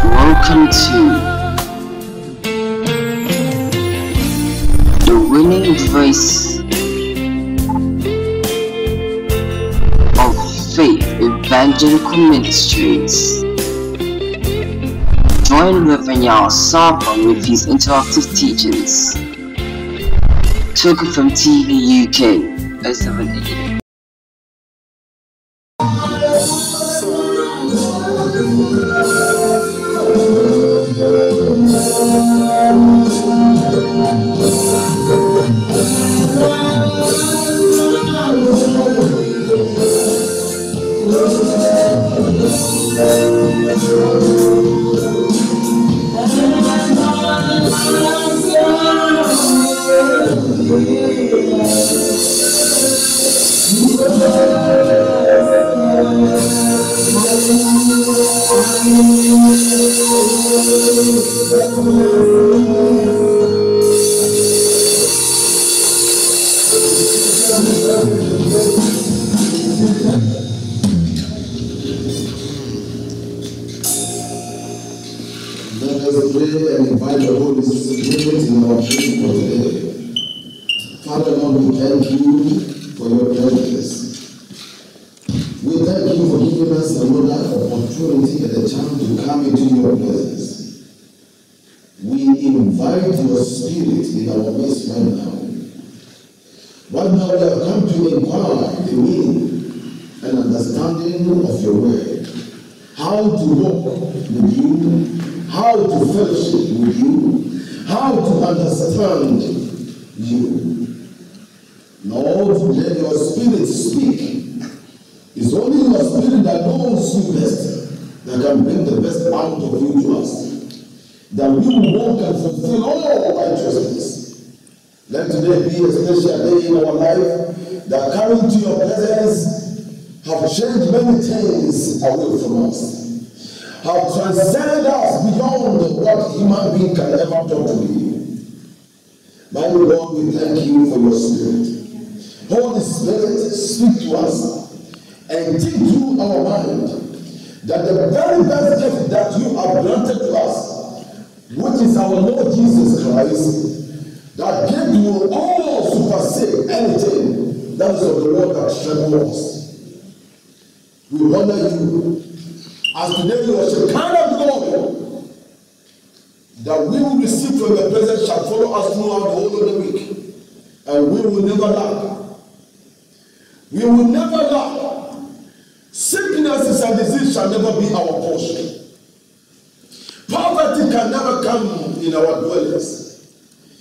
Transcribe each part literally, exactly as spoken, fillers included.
Welcome to the winning voice of Faith Evangelical Ministries. Join Rev.Yaw Sarpong with his interactive teachings. Token from T V U K oh seven eight. Let us pray and invite the Holy Spirit in our prayer for today. Father, Lord, we thank you for your presence. We thank you for giving us another opportunity and a chance to come into your presence. We invite your spirit in our midst right now. Right now we have come to inquire the meaning and understanding of your word. How to walk with you, how to fellowship with you, how to understand you. Lord, let your spirit speak. It's only your spirit that knows you best, that can bring the best out of you to us, that we will walk and fulfill all righteousness. Let today be a special day in our life, that coming to your presence have changed many things away from us, have transcended us beyond what human being can ever talk to you. My Lord, we thank you for your spirit. Holy Spirit, speak to us and think through our mind that the very best gift that you have granted to us, which is our Lord Jesus Christ, that gift will all supersede anything that is of the world that strengthens us. We honor you as today your Shekinah glory that we will receive from your presence shall follow us throughout the whole of the week, and we will never lack. We will never lack. Sicknesses and disease shall never be our portion. Poverty can never come in our dwellings.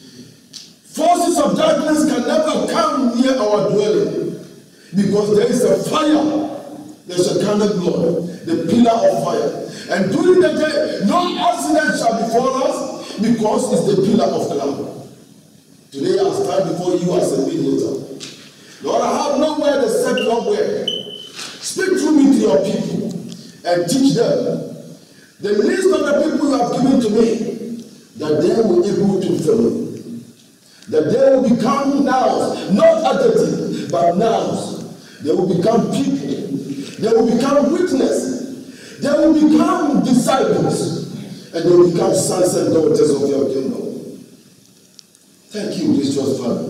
Forces of darkness can never come near our dwelling, because there is a fire. The Shekinah glory, the pillar of fire. And during the day, no accident shall befall us, because it's the pillar of cloud. Today I stand before you as a mediator. Lord, I have nowhere to set your word. Speak through me to your people and teach them the list of the people you have given to me, that they will be able to follow. That they will become nouns, not adjectives, but nouns. They will become people. They will become witnesses. They will become disciples. And they will become sons and daughters of your kingdom. Thank you, gracious Father.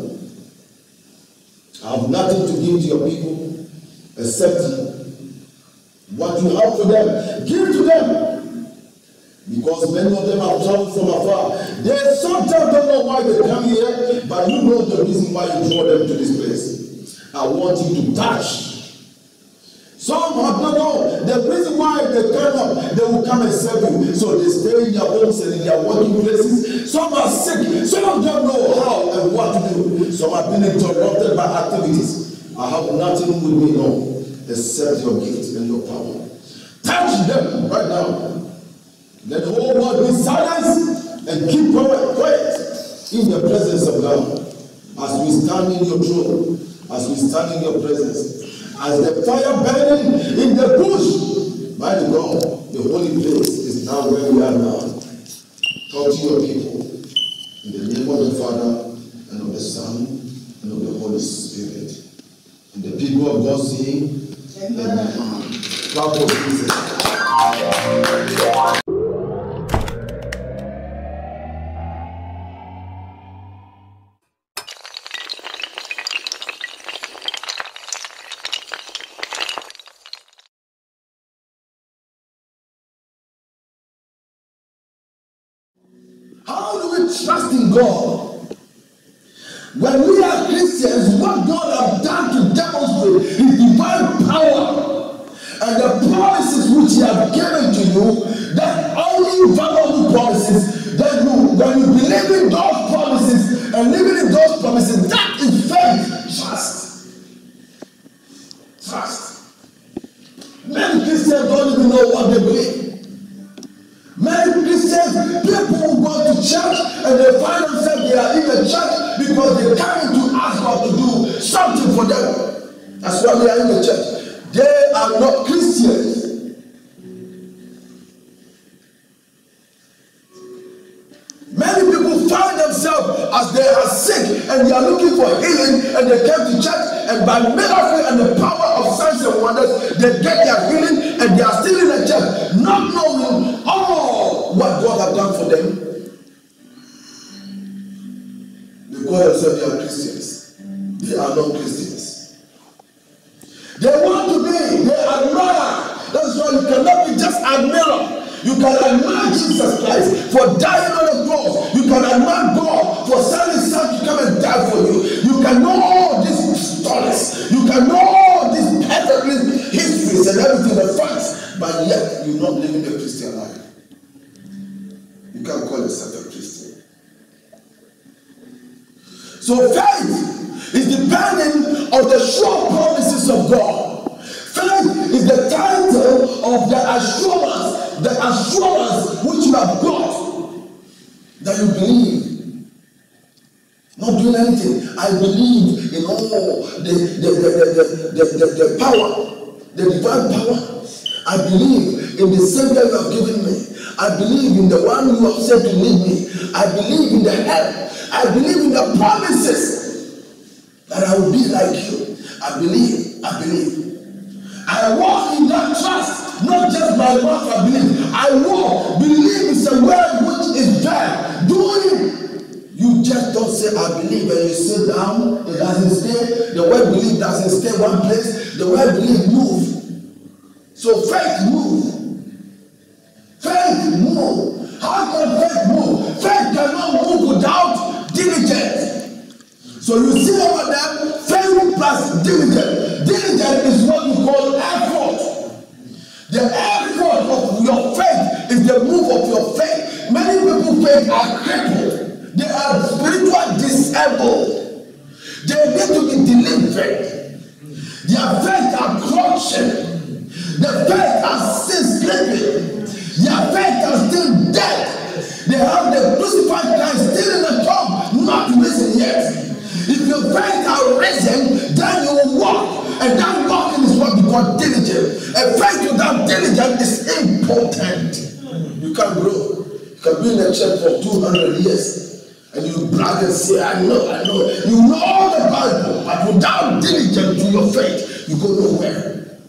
I have nothing to give to your people except what you have for them. Give to them. Because many of them have traveled from afar. They sometimes don't know why they come here, but you know the reason why you draw them to this place. I want you to touch. Some have not known the reason why they come up. They will come and serve you. So they stay in their homes and in their working places. Some are sick. Some don't know how and what to do. Some have been interrupted by activities. I have nothing with me now except your gift and your power. Touch them right now. Let the whole world be silent and keep quiet in the presence of God. As we stand in your throne, as we stand in your presence, as the fire burning in the bush, by the God, the holy place is now where we are now. Talk to your people in the name of the Father and of the Son and of the Holy Spirit. And the people of God say, Amen. God bless Jesus. How do we trust in God? When we are Christians, what God has done to demonstrate His divine power and the promises which He has given to you, that only valuable promises, that you, when you believe in those promises and living in those promises, that is faith. Trust. Trust. Many Christians don't even know what they believe. Many Christians, people who go to church and they find themselves they are in the church because they come to ask God to do something for them. That's why they are in the church. They are not Christians. Many people find themselves as they are sick and they are looking for healing and they come to church and by miracle and the power of signs and wonders they get their healing and they are still in the church not knowing all what God has done for them. They call themselves they are Christians. They are not Christians. They want to be, they admire. That's why you cannot be just admirer. You can admire Jesus Christ for dying on the cross. You can admire God for sending His Son to come and die for you. You can know all these stories. You can know all these perfect histories and everything, the facts, but yet you're not living the Christian life. You can't call yourself a Christian. So faith is depending on the sure promises of God. Faith is the title of the assurance, the assurance which you have got that you believe. Not doing anything. I believe in all the, the, the, the, the, the, the power, the divine power. I believe in the Savior you have given me. I believe in the one you have said to lead me. I believe in the help. I believe in the promises that I will be like you. I believe, I believe. I walk in that trust, not just by mouth I believe. I walk, believe is a word which is there. Doing. You just don't say I believe and you sit down, it doesn't stay. The word believe doesn't stay one place. The word believe move. So faith move. Faith move. How can faith move? Faith cannot move without diligence. So you see over there, faith plus diligence. Diligence is what we call effort. The effort of your faith is the move of your faith. Many people's faith are crippled. They are spiritually disabled. They need to be delivered. Their faith are crouching. The faith are still sleeping. Their faith are still dead. They have the crucified Christ still in the tomb, not risen yet. If your faith are risen, then you will walk. And that walking is what we call diligence. A faith without diligence is impotent. You can't grow. You can be in a church for two hundred years. And you brag and say, I know, I know. You know all the Bible, but without diligence to your faith, you go nowhere.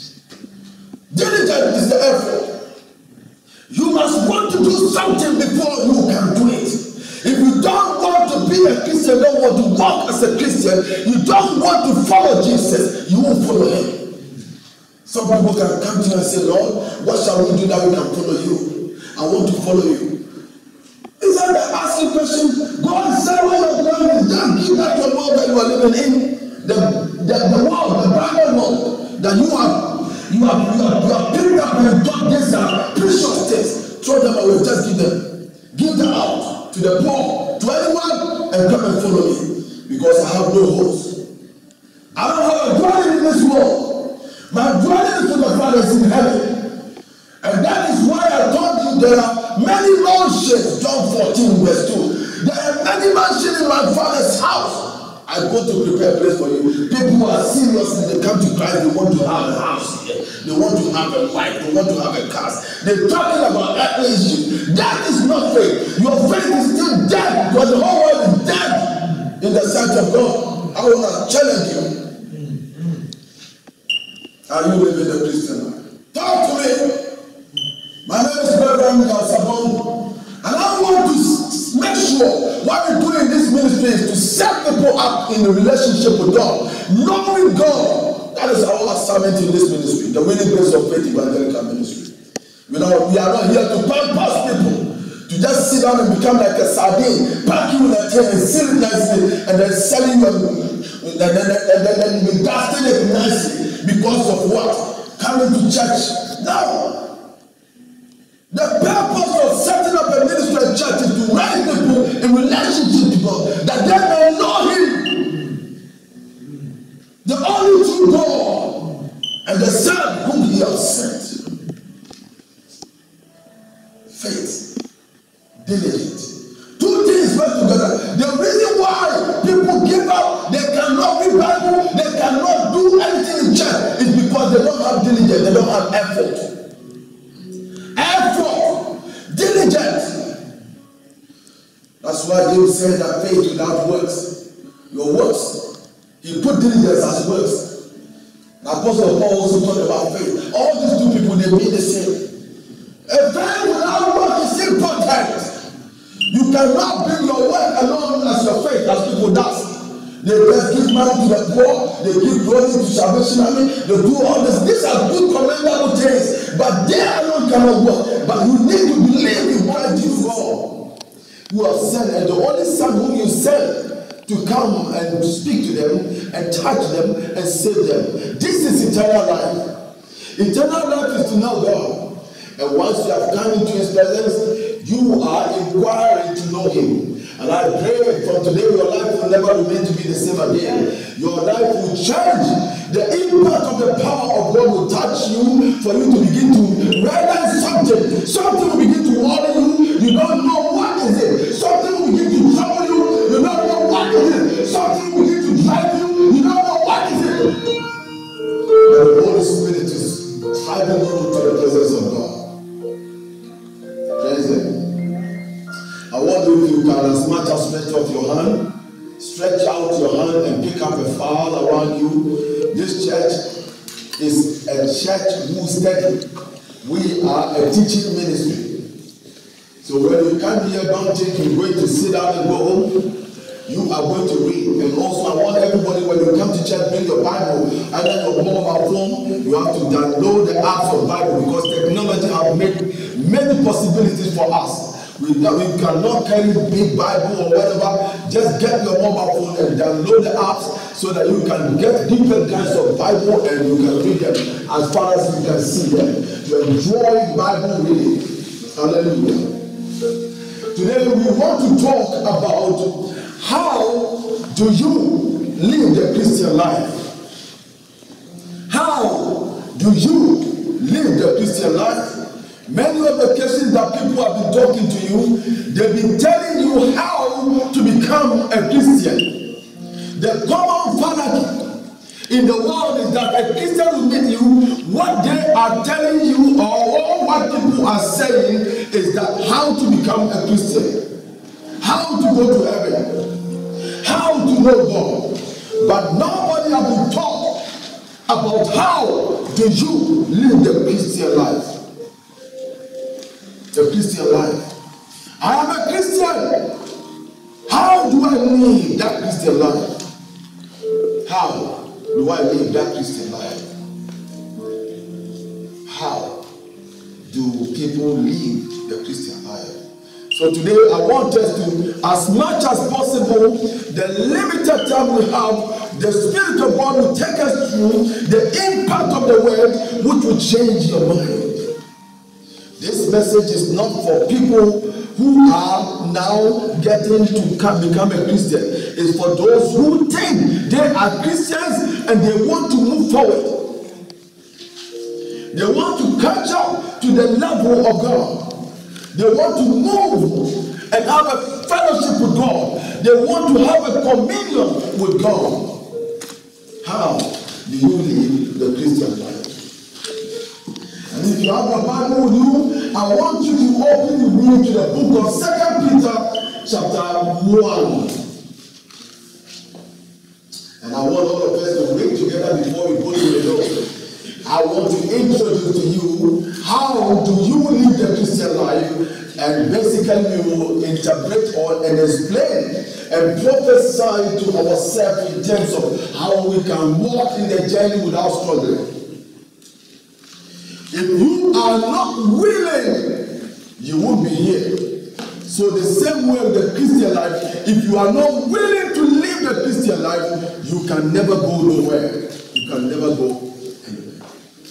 Diligence is the effort. You must want to do something before you can do it. If you don't want to be a Christian, don't want to walk as a Christian, you don't want to follow Jesus, you won't follow Him. Some people can come to you and say, Lord, what shall we do that we can follow you? I want to follow you. Is that the asking question? God said when your plan is done, give that your world that you are living in, the, the, the world, the Bible world, that you have you have you have, you have picked up and done these are precious things. Throw them away, just give them. Give them out to the poor, to anyone, and come and follow me. Because I have no host. I don't have a dwelling in this world. My dwelling is with the Father in heaven. And that is why I told you there are many mansions, John fourteen verse two. There are many mansions in my Father's house. I go to prepare a place for you. People who are serious and they come to Christ, they want to have a house here. They want to have a wife. They want to have a car. They're talking about earthly issues. That is not faith. Your faith is still dead because the whole world is dead in the sight of God. I want to challenge you. Are you living the Christian life? Talk to me. My name is Rev.Yaw Sarpong, and I want to make sure what we do in this ministry is to set people up in a relationship with God, knowing God. That is our assignment in this ministry, the Winning Grace of Faith Evangelical Ministry. You know, we are not here to bypass people, to just sit down and become like a sardine, pack you in a tin and seal it nicely, and then selling them, and then, and then, and then be dusting it nicely because of what? Coming to church. No. The purpose of setting up a ministry and church is to raise people in relationship to God, that they may know Him, the only true God, and the Son whom He has sent. Faith, diligence, two things work together. The reason why people give up, they cannot read Bible, they cannot do anything in church, is because they don't have diligence, they don't have effort. Effort, diligence. That's why David said that faith without works, your works. He put diligence as works. The Apostle Paul also talked about faith. All these two people, they mean the same. A faith without work is impotent. You cannot bring your work alone as your faith, as people do. They just give money to the poor, they give glory to Salvation Army, they do all this. These are good commendable things, but they alone cannot work. But you need to believe in what you God who has sent, and the only Son whom you sent to come and speak to them and touch them and save them. This is eternal life. Eternal life is to know God. And once you have come into His presence, you are inquiring to know Him. And I pray from today your life will never remain to be the same again. Your life will change. The impact of the power of God will touch you for you to begin to realize something. Something will begin to worry you. You don't know what is it. Something will begin to trouble you. You don't know what is it. Something will begin to drive you. You don't know what is it. But the Holy Spirit is driving you to the presence of God. Praise Him. I wonder if you can, as much as stretch out your hand, stretch out your hand and pick up a file around you. This church is a church who study. We are a teaching ministry. So when you come here, don't think you're going to sit down and go home. You are going to read. And also, I want everybody, when you come to church, bring your Bible. Either your mobile phone, you have to download the app for Bible, because technology has made many possibilities for us. We, we cannot carry big Bible or whatever. Just get your mobile phone and download the apps so that you can get different kinds of Bible and you can read them as far as you can see them. To enjoy Bible reading. Hallelujah. Today we want to talk about how do you live the Christian life. How do you live the Christian life? Many of the cases that people have been talking to you, they've been telling you how to become a Christian. The common fallacy in the world is that a Christian will meet you, what they are telling you or what people are saying is that how to become a Christian, how to go to heaven, how to know God. But nobody has been taught about how do you live the Christian life. The Christian life. I am a Christian. How do I live that Christian life? How do I live that Christian life? How do people live the Christian life? So today I want us to, as much as possible, the limited time we have, the Spirit of God will take us through the impact of the word, which will change your mind. This message is not for people who are now getting to become a Christian. It's for those who think they are Christians and they want to move forward. They want to catch up to the level of God. They want to move and have a fellowship with God. They want to have a communion with God. How do you live the Christian life? And if you have a Bible with you, I want you to open the read to the book of Second Peter chapter one. And I want all of us to read together before we go to the door. I want to introduce to you how do you live the Christian life, and basically we will interpret or and explain and prophesy to ourselves in terms of how we can walk in the journey without struggling. If you are not willing, you won't be here. So the same way with the Christian life, if you are not willing to live the Christian life, you can never go nowhere. You can never go anywhere.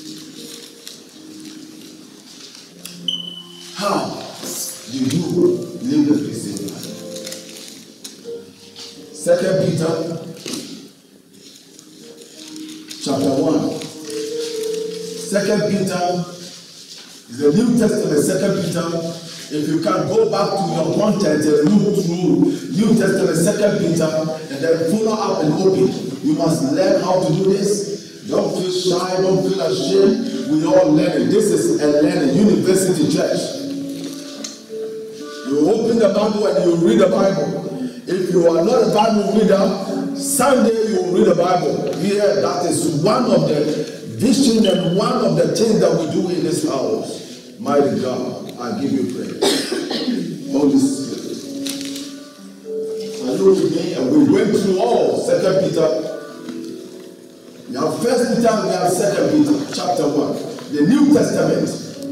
How do you live the Christian life? Second Peter chapter one. Second Peter is the New Testament. Second Peter. If you can go back to your content and look through New Testament, Second Peter, and then follow up and open, you must learn how to do this. Don't feel shy, don't feel ashamed. We all learn. This is a learning university church. You open the Bible and you read the Bible. If you are not a Bible reader, Sunday you will read the Bible. Here, that is one of the vision and one of the things that we do in this house. Mighty God, I give you praise. Holy Spirit. I know with me, and we went through all Second Peter. We have First Peter, we have Second Peter, chapter one, the New Testament.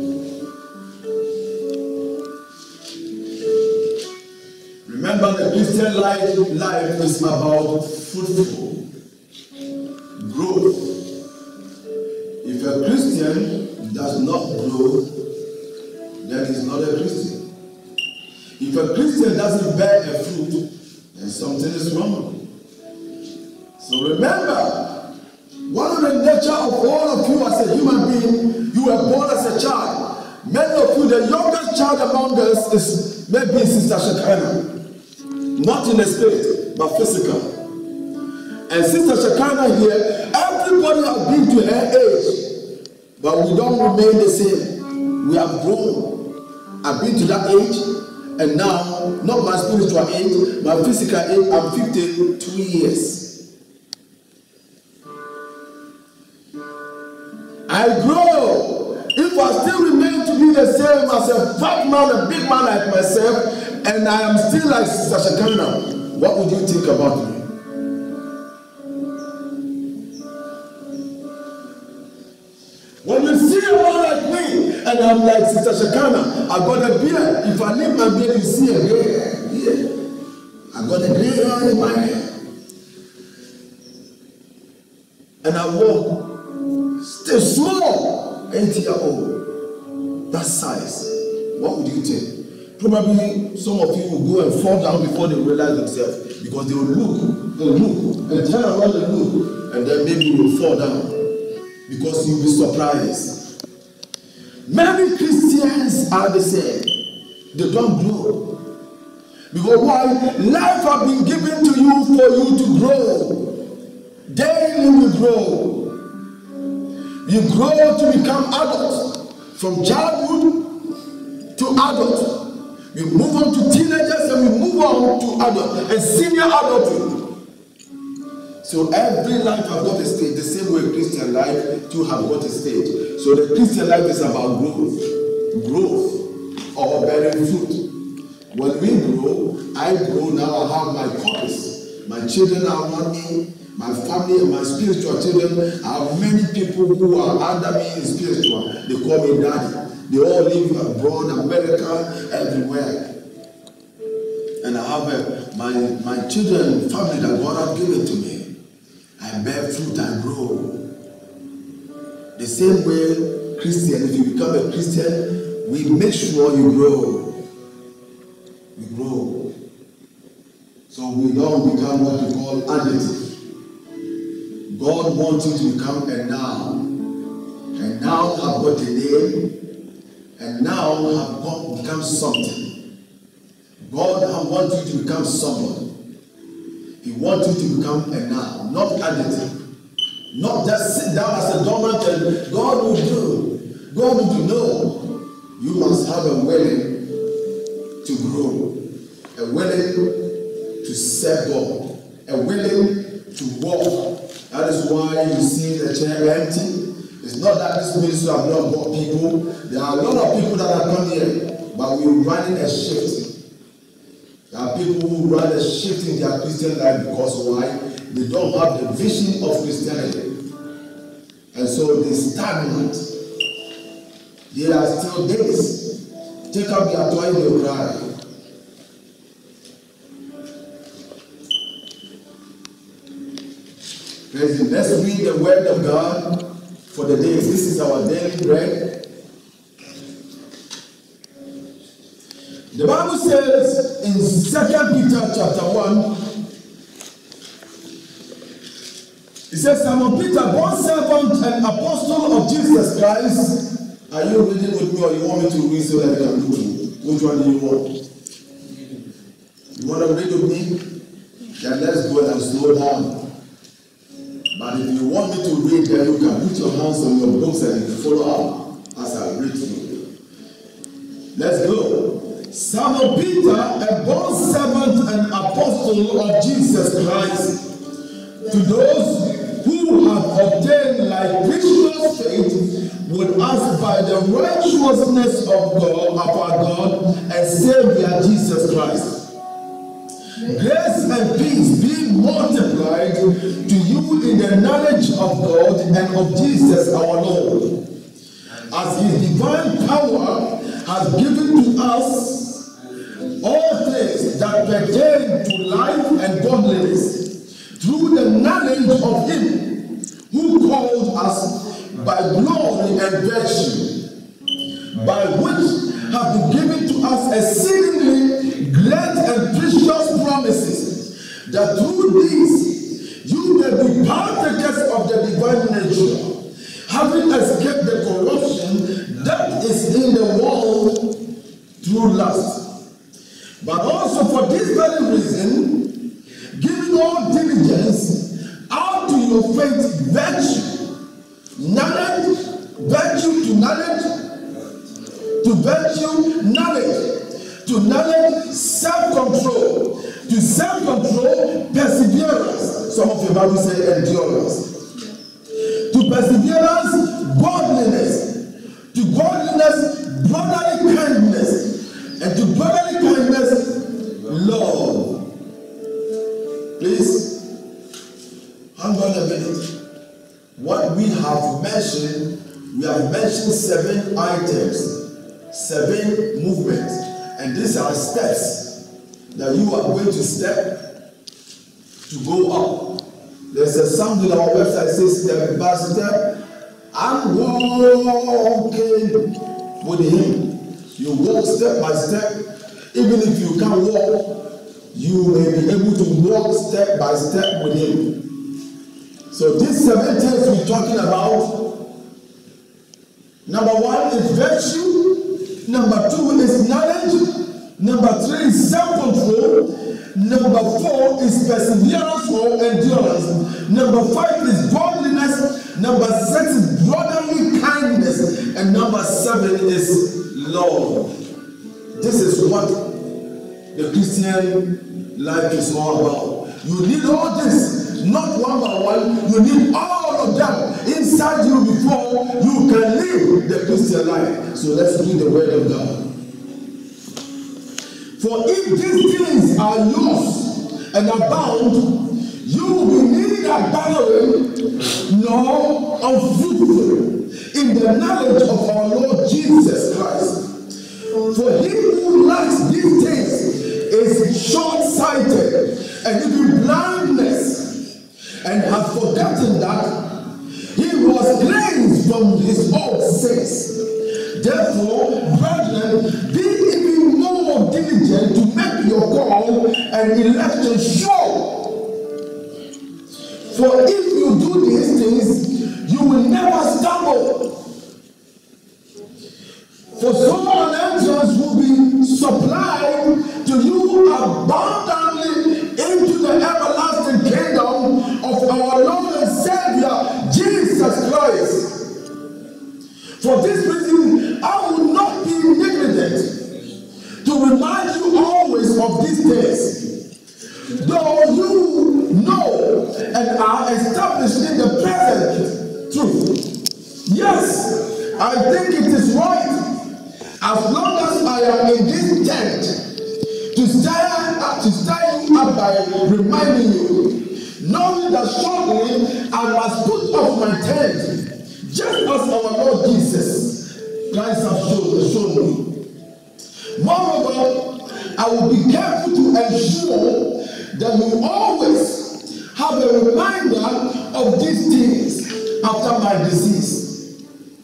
Remember, the Christian life, life is about fruitful growth. If a Christian does not grow, then he's not a Christian. If a Christian doesn't bear a fruit, then something is wrong. So remember, one of the nature of all of you as a human being, you were born as a child. Many of you, the youngest child among us is maybe Sister Shekinah. Not in the spirit, but physical. And Sister Shekinah here, everybody has been to her age, but we don't remain the same. We have grown. I've been to that age, and now, not my spiritual age, my physical age, I'm fifty-two years. I grow. If I still remain to be the same as a fat man, a big man like myself, and I am still like Sister Shekinah, what would you think about me? When you see a man like me, and I'm like Sister Shekinah, I got a beard. If I leave my beard, you see a gray hair. Yeah. I got a gray hair in my hair. And I walk still small, eighty year old. That size. What would you think? Probably some of you will go and fall down before they realize themselves, because they will look, they will look, and turn around and look, and then maybe you will fall down. Because you'll be surprised. Many Christians are the same. They don't grow. Because why? Life has been given to you for you to grow. Daily we grow. You grow to become adults. From childhood to adult. We move on to teenagers and we move on to adult and senior adulthood. So every life has got a stage, the same way Christian life too have got a stage. So the Christian life is about growth, growth or bearing fruit. When we grow, I grow now. I have my purpose. My children are around me, my family and my spiritual children. I have many people who are under me in spiritual. They call me daddy. They all live abroad, America, everywhere. And I have a, my my children and family that God has given to me. I bear fruit and grow. The same way, Christian, if you become a Christian, we make sure you grow. We grow. So we don't become what we call additive. God wants you to become a noun. And now have got a name. And now have got become something. God wants you to become someone. He wants you to become a noun, not additive. Not just sit down as a dormant and God will do. God will do. No. You must have a willing to grow, a willing to serve God, a willing to walk. That is why you see the chair empty. It's not that this ministry have not got people. There are a lot of people that are come here, but we're running a shift. There are people who run a shift in their Christian life because why? They don't have the vision of Christianity. And so they stagnant. There are still days. Take up their toy, they will cry. Let's read the word of God for the day. This is our daily bread. The Bible says in Second Peter chapter one, it says, Simon Peter, born servant and apostle of Jesus Christ. Are you reading with me, or you want me to read so that I can do it? Which one do you want? You want to read with me? Then let's go and slow down. But if you want me to read, then you can put your hands on your books and follow up as I read through. Let's go. Simon Peter, a born servant and apostle of Jesus Christ, to those who have obtained like precious faith with us by the righteousness of God, of our God and Savior Jesus Christ. Grace and peace be multiplied to you in the knowledge of God and of Jesus our Lord, as his divine power has given to us all things that pertain to life and godliness, through the knowledge of him who called us by glory and virtue, by which have been given to us exceedingly great and precious promises, that through these you may be partakers of the divine nature, having escaped the corruption that is in the world through lust. But also for this very reason, giving all diligence, add to your faith virtue, knowledge, virtue to knowledge, to virtue knowledge, to knowledge self-control, to self-control perseverance. Some of your Bible say endurance. To perseverance, godliness, to godliness, brotherly kindness, and to brotherly kindness, love. Please, hang on a minute. What we have mentioned, we have mentioned seven items, seven movements, and these are steps that you are going to step to go up. There's a sound on our website that says step by step. I'm walking with him. You walk step by step. Even if you can't walk, you may be able to walk step by step with him. So these seven things we're talking about. Number one is virtue. Number two is knowledge. Number three is self-control. Number four is perseverance or endurance. Number five is godliness. Number six is brotherly kindness. And number seven is love. This is what the Christian life is all about. You need all this, not one by one. You need all of them inside you before you can live the Christian life. So let's read the word of God. For if these things are yours and abound, you will be neither barren nor unfruitful in the knowledge of our Lord Jesus Christ. For he who lacks these things is short-sighted and even blindness, and has forgotten that he was cleansed from his old sins. Therefore, brethren, be even more diligent to make your call and election sure. For if you do these things, you will never stumble. For so an entrance will be supplied to you abundantly into the everlasting kingdom of our Lord and Savior, Jesus Christ. For this reason, I will not be negligent to remind you always of these things, though you know and are established in the present truth. Yes, I think it is right, as long as I am in this tent, to stir up, to stir you up by reminding you, knowing that shortly I must put off my tent, just as our Lord Jesus Christ has shown, shown me. Moreover, I will be careful to ensure that you always have have a reminder of these things after my disease.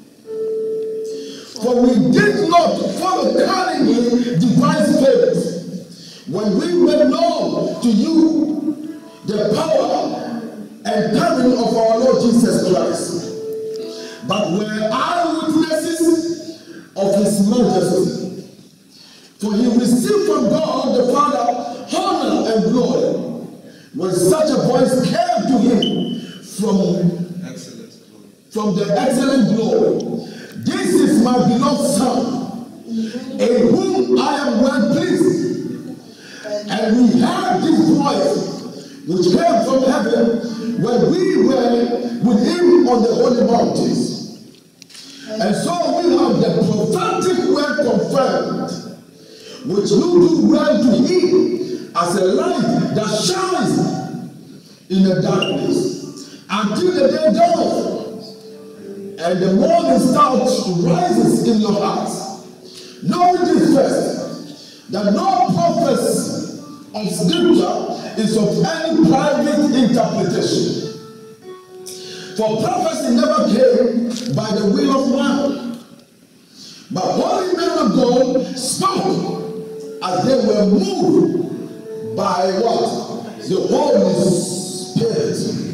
For we did not follow cunningly devised favors when we made known to you the power and coming of our Lord Jesus Christ, but were eyewitnesses of his majesty. For he received from God the Father honor and glory when such a voice came to him from, excellent. from the excellent glory. This is my beloved Son, in whom I am well pleased. And we heard this voice which came from heaven when we were with him on the holy mountains. And so we have the prophetic word confirmed, which you do well to heed as a light that shines in the darkness until the day dawns and the morning star rises in your hearts. Knowing this first, that no prophecy of scripture is of any private interpretation. For prophecy never came by the will of man, but holy men of God spoke as they were moved by what? The Holy Spirit.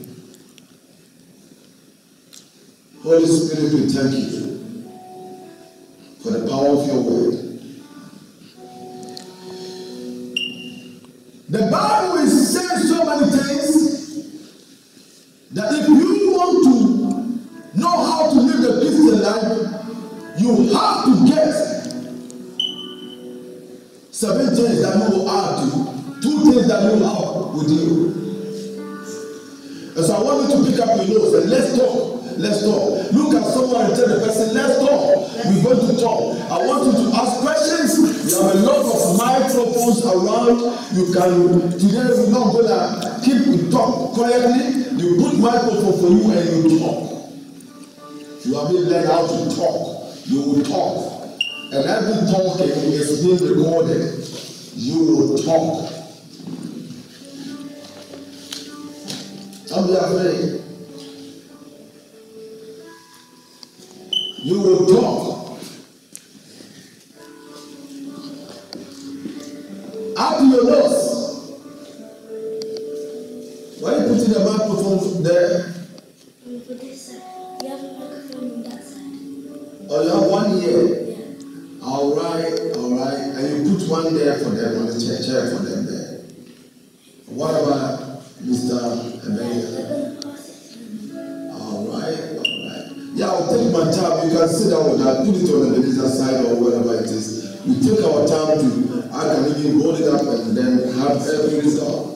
Holy Spirit, we thank you for the power of your word. The Bible is saying so many things that if you want to know how to live the Christian life, you have to get seven things that you will add to, two things that you have with you. And so I want you to pick up your notes and let's talk. Let's talk. Look at someone and tell the person, let's talk. We're going to talk. I want you to ask questions. We have a lot of microphones around. You can, today we're not going to keep you talk quietly. You put microphone for you and you talk. You have been learned how to talk. You will talk. And every talking is being recorded. You will talk. Don't be afraid. You will talk. Up to your nose. Why are you putting the microphone there? For this side. You have a microphone on that side. Oh, you have one here? Yeah. All right, all right. And you put one there for them, on the chair, chair for them there. What about Mister Emmanuel? All right, all right. Yeah, I'll take my time. You can sit down with that. Put it on the laser side or whatever it is. We take our time to, I can even hold it up and then have every result.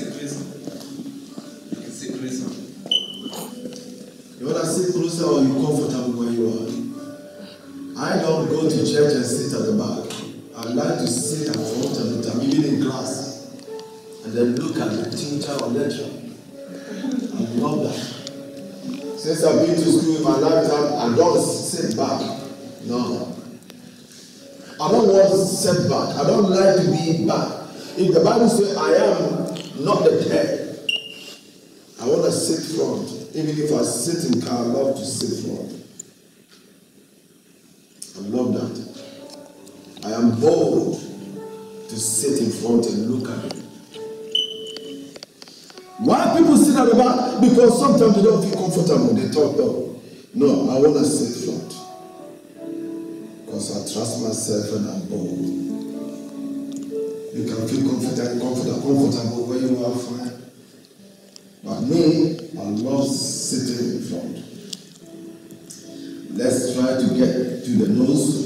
You want to sit closer or you comfortable where you are? I don't go to church and sit at the back. I like to sit at front of the time, even in class, and then look at the teacher or lecturer. I love that. Since I've been to school in my lifetime, I don't sit back. No. I don't want to sit back. I don't like to be back. If the Bible says I am not the head, I want to sit front. Even if I sit in car, I love to sit front. I love that. I am bold to sit in front and look at it. Why people sit at the back? Because sometimes they don't feel comfortable. They talk though. No, I want to sit front. Because I trust myself and I'm bold. You can feel comfortable, comfortable, comfortable where you are, fine. But me, I love sitting in front. Let's try to get to the nose.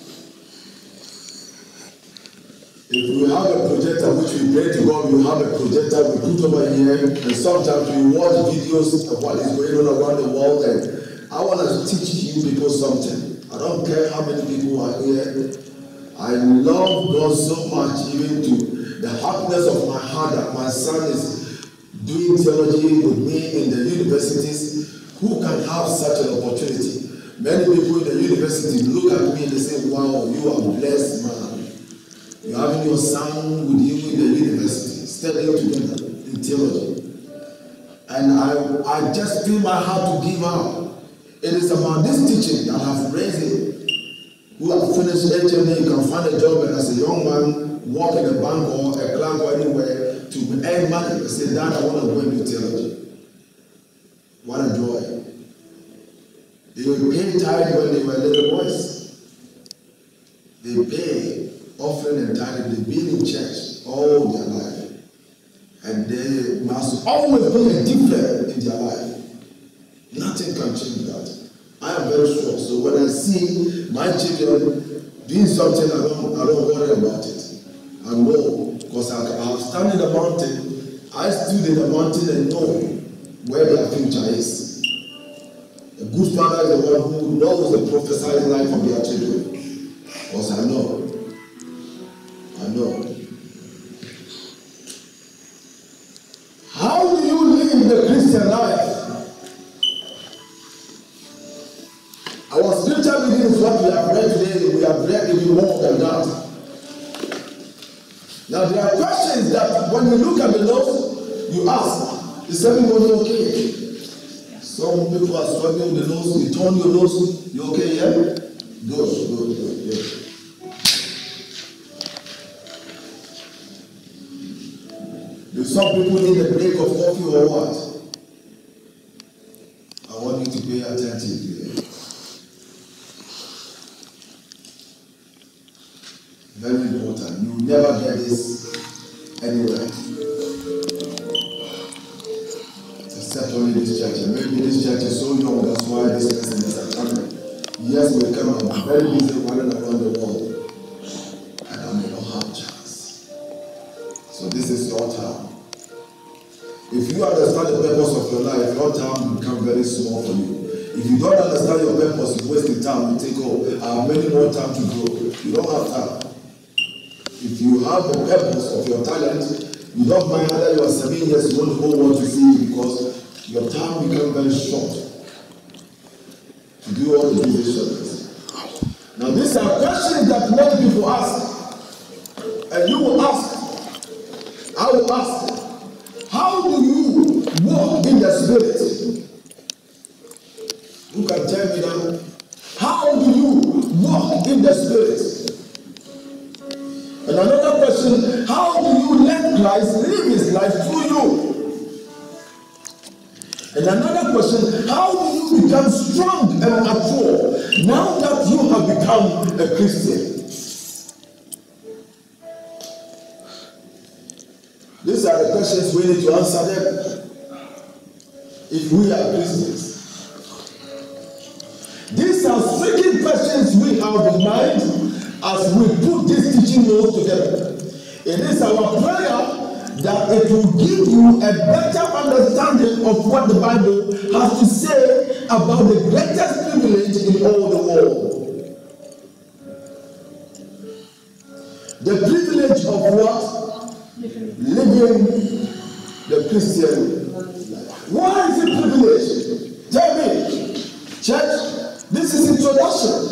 If we have a projector, which we pray to God, we have a projector we put over here, and sometimes we watch videos of what is going on around the world, and I want to teach you people something. I don't care how many people are here. I love God so much, even to the happiness of my heart that my son is doing theology with me in the universities. Who can have such an opportunity? Many people in the university look at me and they say, wow, you are blessed, man. You're having your son with you in the university, studying together in theology. and I, I just feel my heart to give out. It is about this teaching that I've raised it. Who have finished H M A, you can find a job, and as a young man, work in a bank or a club or anywhere to earn money. I say, Dad, I want to go into theology. What a joy. They were paid tithe when they were little boys. They pay offering and tithe. They've been in church all their life. And they must always be a difference in their life. Nothing can change that. I am very sure. So when I see my children doing something, I don't, I don't worry about it. I know, because I, I have stand in the mountain, I stood in the mountain and know where their future is. A good father is the one who knows the prophesied life of their children. Because I know. I know. How do you live the Christian life? Our scripture reading is what we have read today. We have read even more than that. Now there are questions that when you look at the notes, you ask, is everybody okay? Some people are struggling with the nose. You turn your nose, you okay, yeah? Good, good, good, good. Do some people need a break of coffee or what? I want you to pay attention today. Very important. You will never get this anywhere. Except only this church. And maybe this church is so young, that's why this person is coming. Yes, we come and I'm very busy running around the world. And I may not have a chance. So this is your time. If you understand the purpose of your life, your time will become very small for you. If you don't understand your purpose, you waste the time. You think, oh, I have many more time to grow. You don't have time. If you have the purpose of your talent, you don't mind whether you are seven years, you won't hold on to see because your time becomes very short to do all the decisions. Now these are questions that many people ask. And you will ask, I will ask, how do you walk in the Spirit? Who can tell me that? How do you walk in the Spirit? And another question, how do you let Christ live his life through you? And another question, how do you become strong and mature now that you have become a Christian? These are the questions we need to answer them if we are Christians. These are striking questions we have in mind as we put this teaching notes together. It is our prayer that it will give you a better understanding of what the Bible has to say about the greatest privilege in all the world. The privilege of what? Living the Christian life. Why is it privilege? Tell me. Church, this is introduction.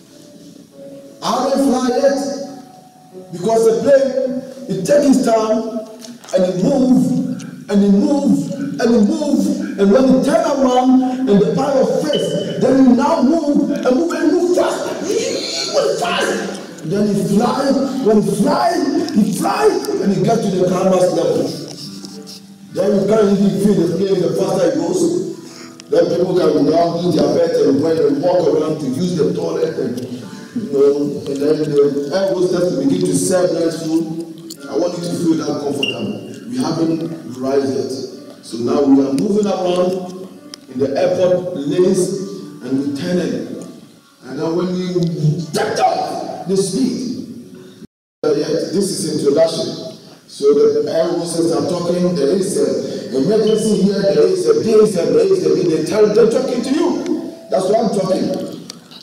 I don't fly yet because the plane, it takes its time and it moves and it moves and it moves, and when you turn around and the power of faith, then you now move and move and move fast. Move fast. Then you fly. When you fly, you fly and you get to the canvas level. Then you can't even feel the plane the faster it goes. Then people can now do their bed and when they walk around to use the toilet and you know, and then the air hostess to begin to serve nice food. I want you to feel that comfortable. We haven't arrived yet. So now we are moving around in the airport lanes and we turn it. And then when you take off the speed, uh, yes, this is introduction. So the air hostess are talking, there is an emergency here, there is a this, and there is a this. They tell, they're talking to you. That's what I'm talking.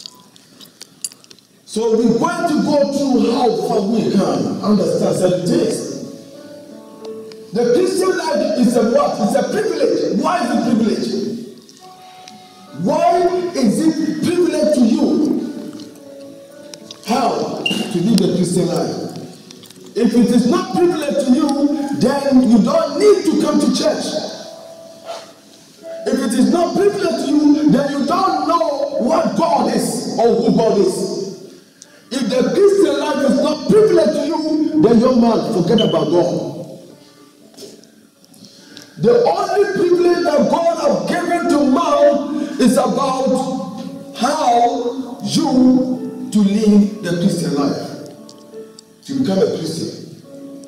So we're going to go through how far we can understand certain things. The Christian life is a what? It's a privilege. Why is it privilege? Why is it privilege to you? How to live the Christian life? If it is not privilege to you, then you don't need to come to church. If it is not privilege to you, then you don't know what God is or who God is. If the Christian life is not privilege to you, then young man, forget about God. The only privilege that God has given to man is about how you to live the Christian life. To become a Christian.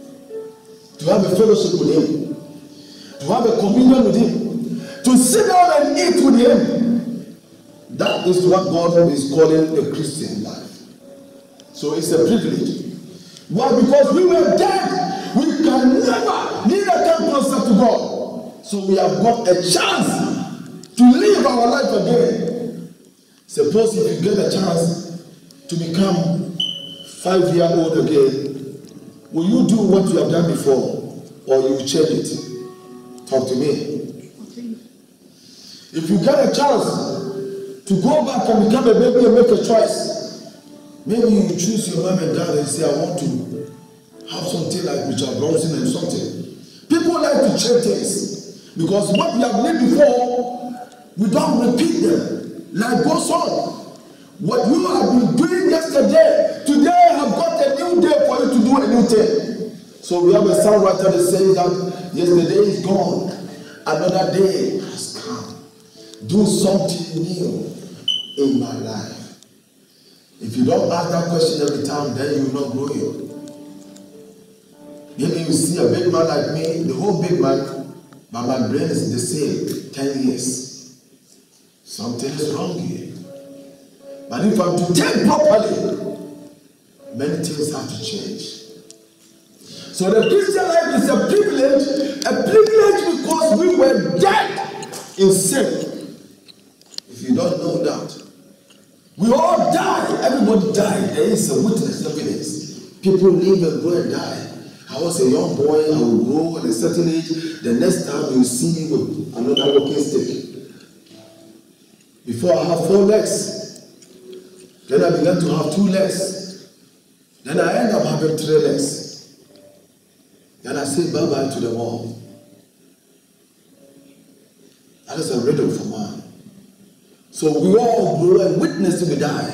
To have a fellowship with Him. To have a communion with Him. To sit down and eat with Him. That is what God is calling the Christian life. So it's a privilege. Why? Because we were dead. We can never, neither come closer to God. So we have got a chance to live our life again. Suppose if you get a chance to become five years old again, will you do what you have done before, or you change it? Talk to me. If you get a chance to go back and become a baby and make a choice, maybe you choose your mom and dad and say, I want to have something like Richard Bronson and something. People like to change things. Because what we have lived before, we don't repeat them. Life goes on. What you have been doing yesterday, today have got a new day for you to do a new thing. So we have a songwriter that says that yesterday is gone, another day has come. Do something new in my life. If you don't ask that question every time, then you will not grow you. Maybe you see a big man like me, the whole big man, but my brain is the same, ten years. Something is wrong here. But if I'm to think properly, many things have to change. So the Christian life is a privilege, a privilege because we were dead in sin. If you don't know that, we all die. Everybody died. There is a witness evidence. People live and grow and die. I was a young boy, I will grow at a certain age. The next time you see me with another walking stick. Before I have four legs. Then I began to have two legs. Then I end up having three legs. Then I say bye-bye to the world. That is a riddle for man. So we all grow and witness till we die.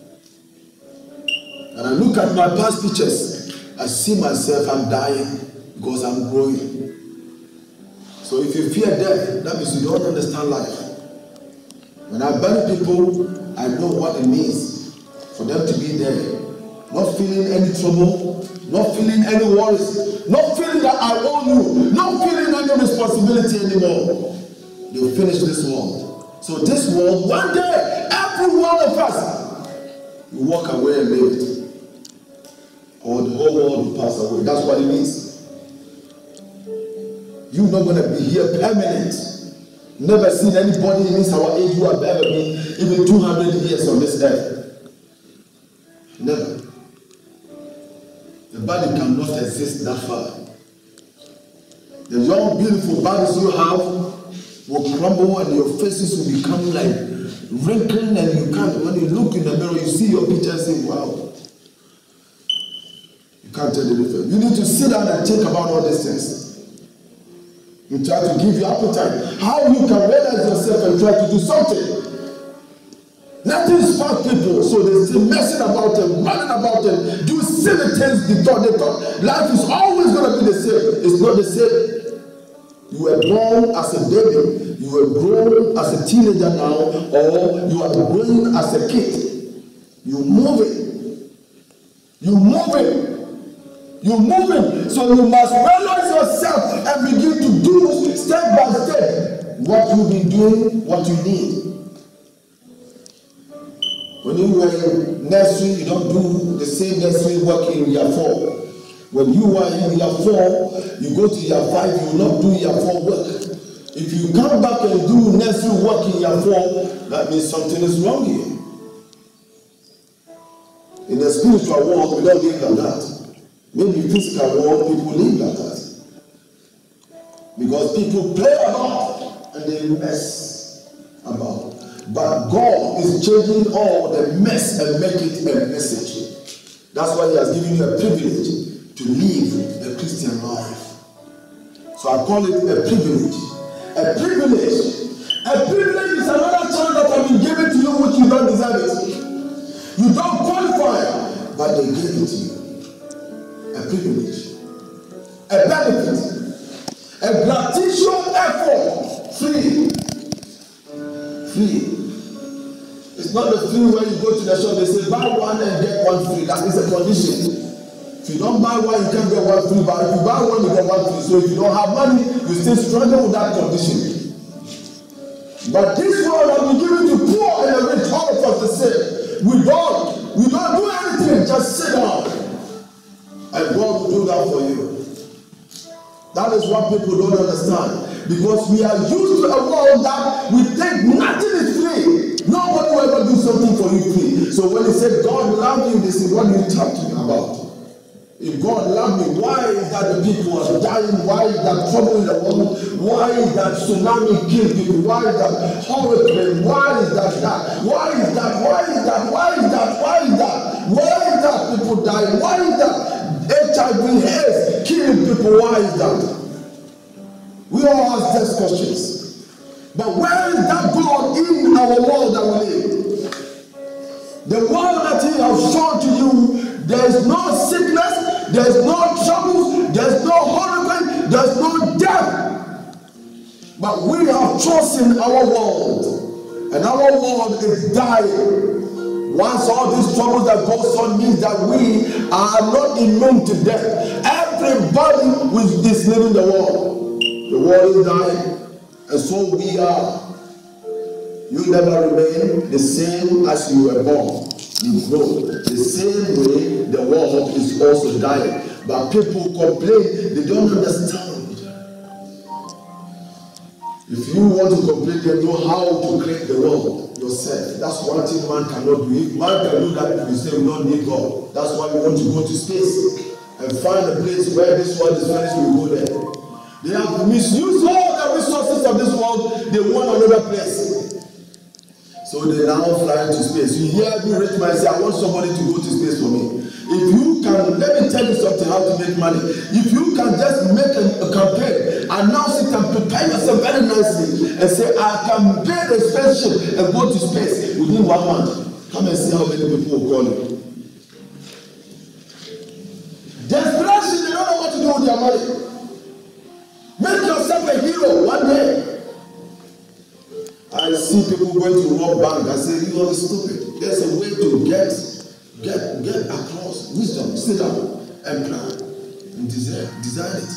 And I look at my past pictures. I see myself, I'm dying because I'm growing. So if you fear death, that means you don't understand life. When I bury people, I know what it means for them to be there. Not feeling any trouble, not feeling any worries, not feeling that I owe you, not feeling any responsibility anymore. They'll finish this world. So this world, one day, every one of us will walk away and leave it. Or the whole world will pass away. That's what it means. You're not going to be here permanent. Never seen anybody in this our age who have ever been even two hundred years on this earth. Never. The body cannot exist that far. The young, beautiful bodies you have will crumble and your faces will become like wrinkled, and you can't, when you look in the mirror, you see your picture and say, wow. Can't tell the difference. You need to sit down and think about all these things. You try to give you appetite. How you can realize yourself and try to do something. Nothing sparks people, so they're still messing about them, running about them, do silly things they thought they thought. Life is always going to be the same. It's not the same. You were born as a baby, you were grown as a teenager now, or you are growing as a kid. You're moving. You're moving. You're moving, so you must realize yourself and begin to do step by step what you've been doing, what you need. When you were in nursery, you don't do the same nursery work in year four. When you are in year four, you go to year five, you will not do year four work. If you come back and do nursery work in year four, that means something is wrong here. In the spiritual world, we don't live like that. Maybe physical world, people live like that. Because people play about and they mess about. But God is changing all the mess and make it a message. That's why He has given you a privilege to live the Christian life. So I call it a privilege. A privilege A privilege is another chance that has been given to you which you don't deserve it. You don't qualify, but they gave it to you. A privilege, a benefit, a gratuitous effort, free. Free. It's not the free where you go to the shop, they say buy one and get one free. That is a condition. If you don't buy one, you can't get one free. But if you buy one, you get one free. So if you don't have money, you still struggle with that condition. But this world has been given to poor and the rich, all of us the same. We don't, we don't do anything, just sit down. And God will do that for you. That is what people don't understand. Because we are used to a world that we think nothing is free. Nobody will ever do something for you free. So when they say God love you, they say, what are you talking about? If God loved me, why is that the people are dying? Why is that trouble in the world? Why is that tsunami killing people? Why is that hurricane? Why is that that? Why is that? Why is that? Why is that? Why is that? Why is that people dying? Why is that H I V AIDS killing people? Why is that? We all ask these questions. But where is that God in our world that we live? The world that He has shown to you, there is no sickness, there is no trouble, there is no hurricane, there is no death. But we have chosen our world, and our world is dying. Once all these troubles that goes on means that we are not immune to death. Everybody is living the world. The world is dying, and so we are. You never remain the same as you were born. You grow. The same way the world is also dying. But people complain, they don't understand. If you want to complain, they know how to create the world yourself. That's one thing man cannot do. If man can do that, you say we don't need God. That's why we want to go to space and find a place where this world is finished, we go there. They have misused all the resources of this world. They want another place. So they now fly into space. You hear every rich man say, I want somebody to go to space for me. If you can, let me tell you something, how to make money. If you can just make a, a campaign, announce it and prepare yourself very nicely and say, I can build a spaceship and go to space within one month. Come and see how many people will call you. Desperation, they don't know what to do with their money. Make yourself a hero one day. I see people going to rob bank. I say, you are stupid. There's a way to get, get, get across wisdom. Sit down and plan and design, design it.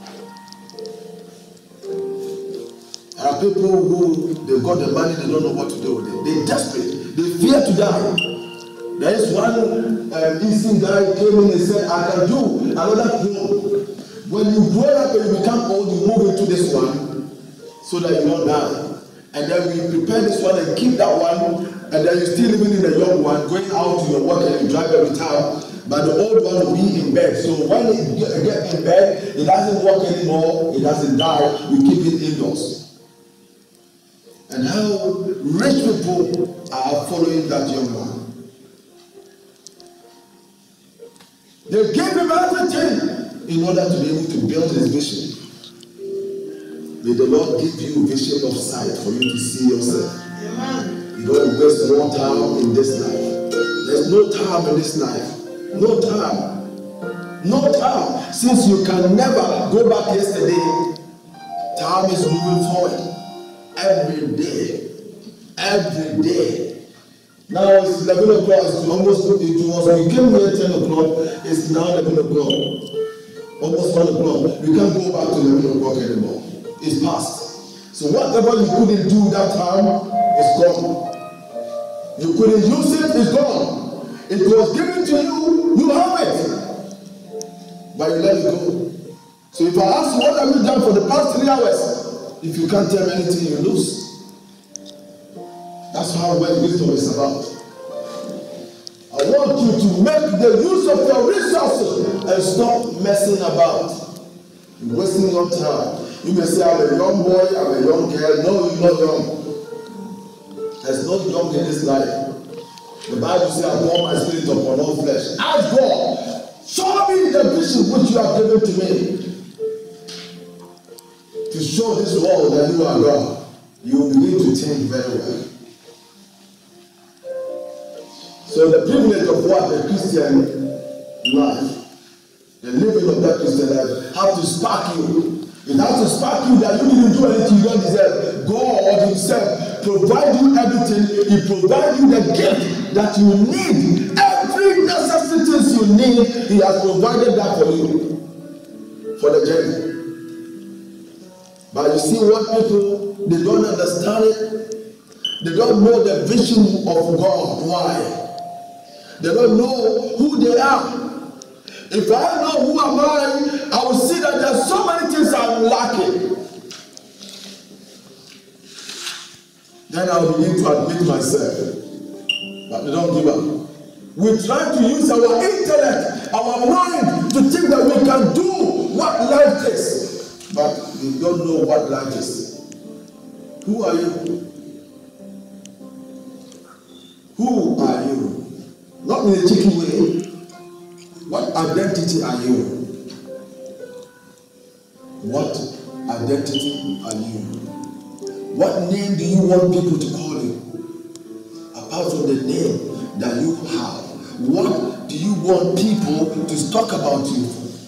There are people who they got the money, they don't know what to do with it. They're desperate. They fear to die. There is one um, Eastern guy came in and said, I can do another clone. When you grow up and you become old, you move into this one so that you don't die. And then we prepare this one and keep that one, and then you're still living in the young one, going out to your work and you drive every time. But the old one will be in bed. So when it gets in bed, it doesn't work anymore, it doesn't die, we keep it indoors. And how rich people are following that young one. They gave him everything in order to be able to build his vision. May the Lord give you vision of sight for you to see yourself. Amen. You don't waste more time in this life. There's no time in this life. No time. No time. Since you can never go back yesterday, time is moving forward. Every day. Every day. Now it's eleven o'clock. It's almost, it was, we came here ten o'clock. It's now eleven o'clock. Almost one o'clock. You can't go back to eleven o'clock anymore. It's past. So whatever you couldn't do that time is gone. You couldn't use it, it's gone. It was given to you, you have it. But you let it go. So if I ask you, what have you done for the past three hours? If you can't tell me anything, you lose. That's how well wisdom is about. I want you to make the use of your resources and stop messing about. You're wasting your time. You may say, I'm a young boy, I'm a young girl. No, you're not young. There's no young in this life. The Bible says, I pour my spirit upon all flesh. Ask God, show me the vision which you have given to me. To show this world that you are God. you will begin to think very well. So the privilege of what the Christian life, the living of that Christian life, have to spark you. It has to spark you that you didn't do anything you don't deserve. God himself provide you everything. He provide you the gift that you need. Every necessities you need, he has provided that for you. For the journey. But you see what people, they don't understand it. They don't know the vision of God. Why? They don't know who they are. If I know who am I, I will see that there are so many things I'm lacking. Then I will begin to admit myself. But they don't give up. We try to use our intellect, our mind, to think that we can do what life is. But we don't know what life is. Who are you? Who are you? Not in a cheeky way. What identity are you? What identity are you? What name do you want people to call you? Apart from the name that you have, what do you want people to talk about you?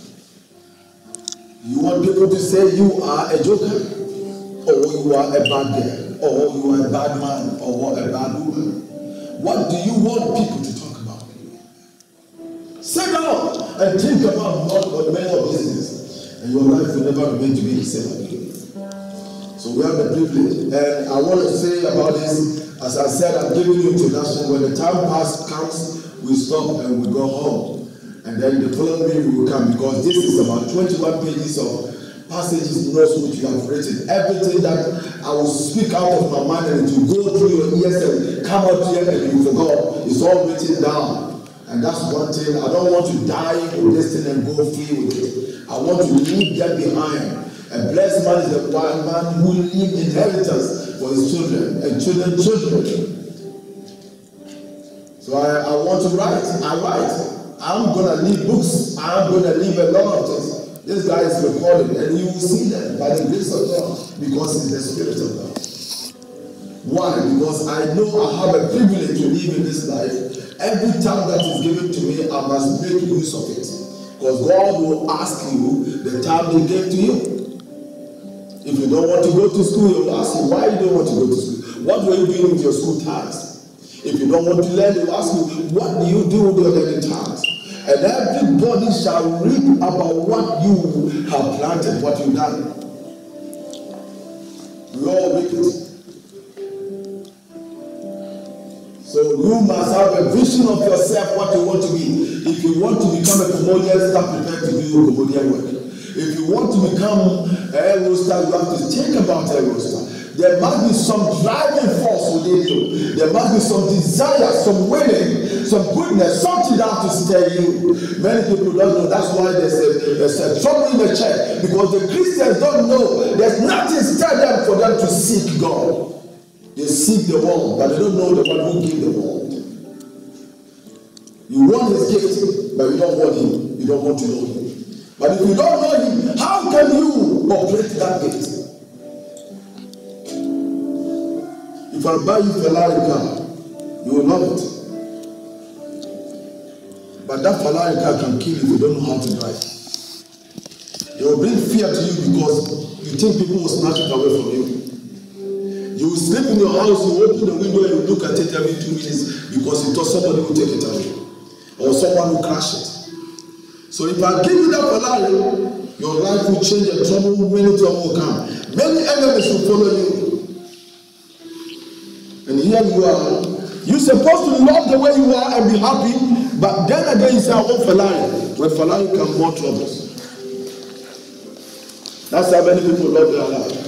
You want people to say you are a joker, or you are a bad girl, or you are a bad man, or a bad woman? What do you want people to talk about? Sit down and think about what many of these things, and your life will never remain to be the same again. So we have the privilege, and I want to say about this. As I said, I'm giving you introduction. When the time pass comes, we stop and we go home, and then the following week we will come, because this is about twenty-one pages of passages, notes which you have written. Everything that I will speak out of my mind and it will go through your ears and come out here and you forgot, it's all written down. And that's one thing. I don't want to die with this thing and go free with it. I want to leave that behind. A blessed man is a one man who leaves inheritance for his children and children, children. So I, I want to write. I write. I'm going to leave books. I'm going to leave a lot of things. This guy is recording, and you will see them by the grace of God, because it's the Spirit of God. Why? Because I know I have a privilege to live in this life. Every time that is given to me, I must make use of it. Because God will ask you the time He gave to you. If you don't want to go to school, He will ask you why you don't want to go to school. What were you doing with your school tasks? If you don't want to learn, He will ask you, what do you do with your learning tasks? And everybody shall read about what you have planted, what you've done. We all read it. So you must have a vision of yourself, what you want to be. If you want to become a commodian, start prepared to do commodian work. If you want to become a hair roaster, you have to think about hair roaster. There must be some driving force within you. There must be some desire, some willing, some goodness, something that has to stir you. Many people don't know. That's why there's a, there's a trouble in the church. Because the Christians don't know. There's nothing stir them for them to seek God. They seek the world, but they don't know the one who gave the world. You want His gift, but you don't want Him. You don't want to know Him. But if you don't know Him, how can you operate that gift? If I buy you a Ferrari car, you will love it. But that Ferrari car can kill you if you don't know how to drive. It will bring fear to you because you think people will snatch it away from you. You will sleep in your house, you open the window and you look at it every two minutes because you thought somebody will take it away. Or someone will crash it. So if I give you that Ferrari, your life will change and trouble, many trouble will come. Many enemies will follow you. And here you are. You're supposed to love the way you are and be happy, but then again you say, I want Ferrari. When Ferrari comes, more troubles. That's how many people love their life.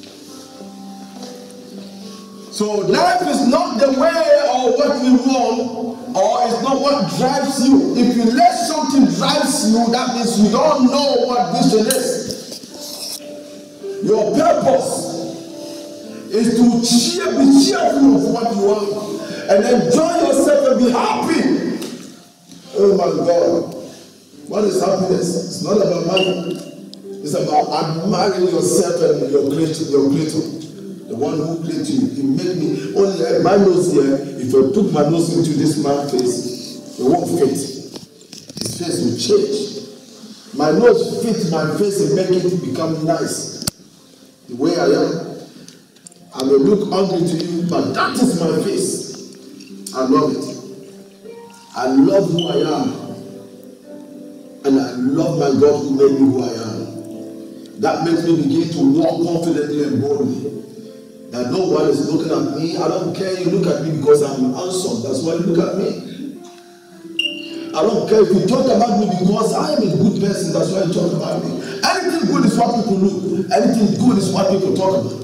So life is not the way or what we want, or it's not what drives you. If you let something drives you, that means you don't know what vision is. Your purpose is to cheer, be cheerful of what you want, and enjoy yourself and be happy. Oh my God. What is happiness? It's not about money. It's about admiring yourself and your creator. Your creator. The one who created you, he made me. Only uh, my nose here, if I put my nose into this man's face, it won't fit. His face will change. My nose fits my face and make it become nice. The way I am. I may look ugly to you, but that is my face. I love it. I love who I am. And I love my God who made me who I am. That makes me begin to walk confidently and boldly. That no one is looking at me. I don't care you look at me because I'm handsome. That's why you look at me. I don't care if you talk about me because I am a good person. That's why you talk about me. Anything good is what people look. Anything good is what people talk about.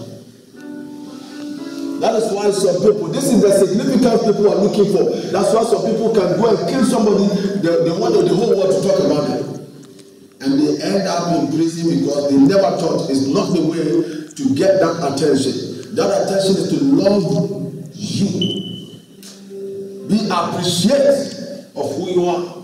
That is why some people, this is the significance people are looking for. That's why some people can go and kill somebody. They, they want the whole world to talk about them. And they end up in prison because they never thought it's not the way to get that attention. That attention is to love you. Be appreciative of who you are.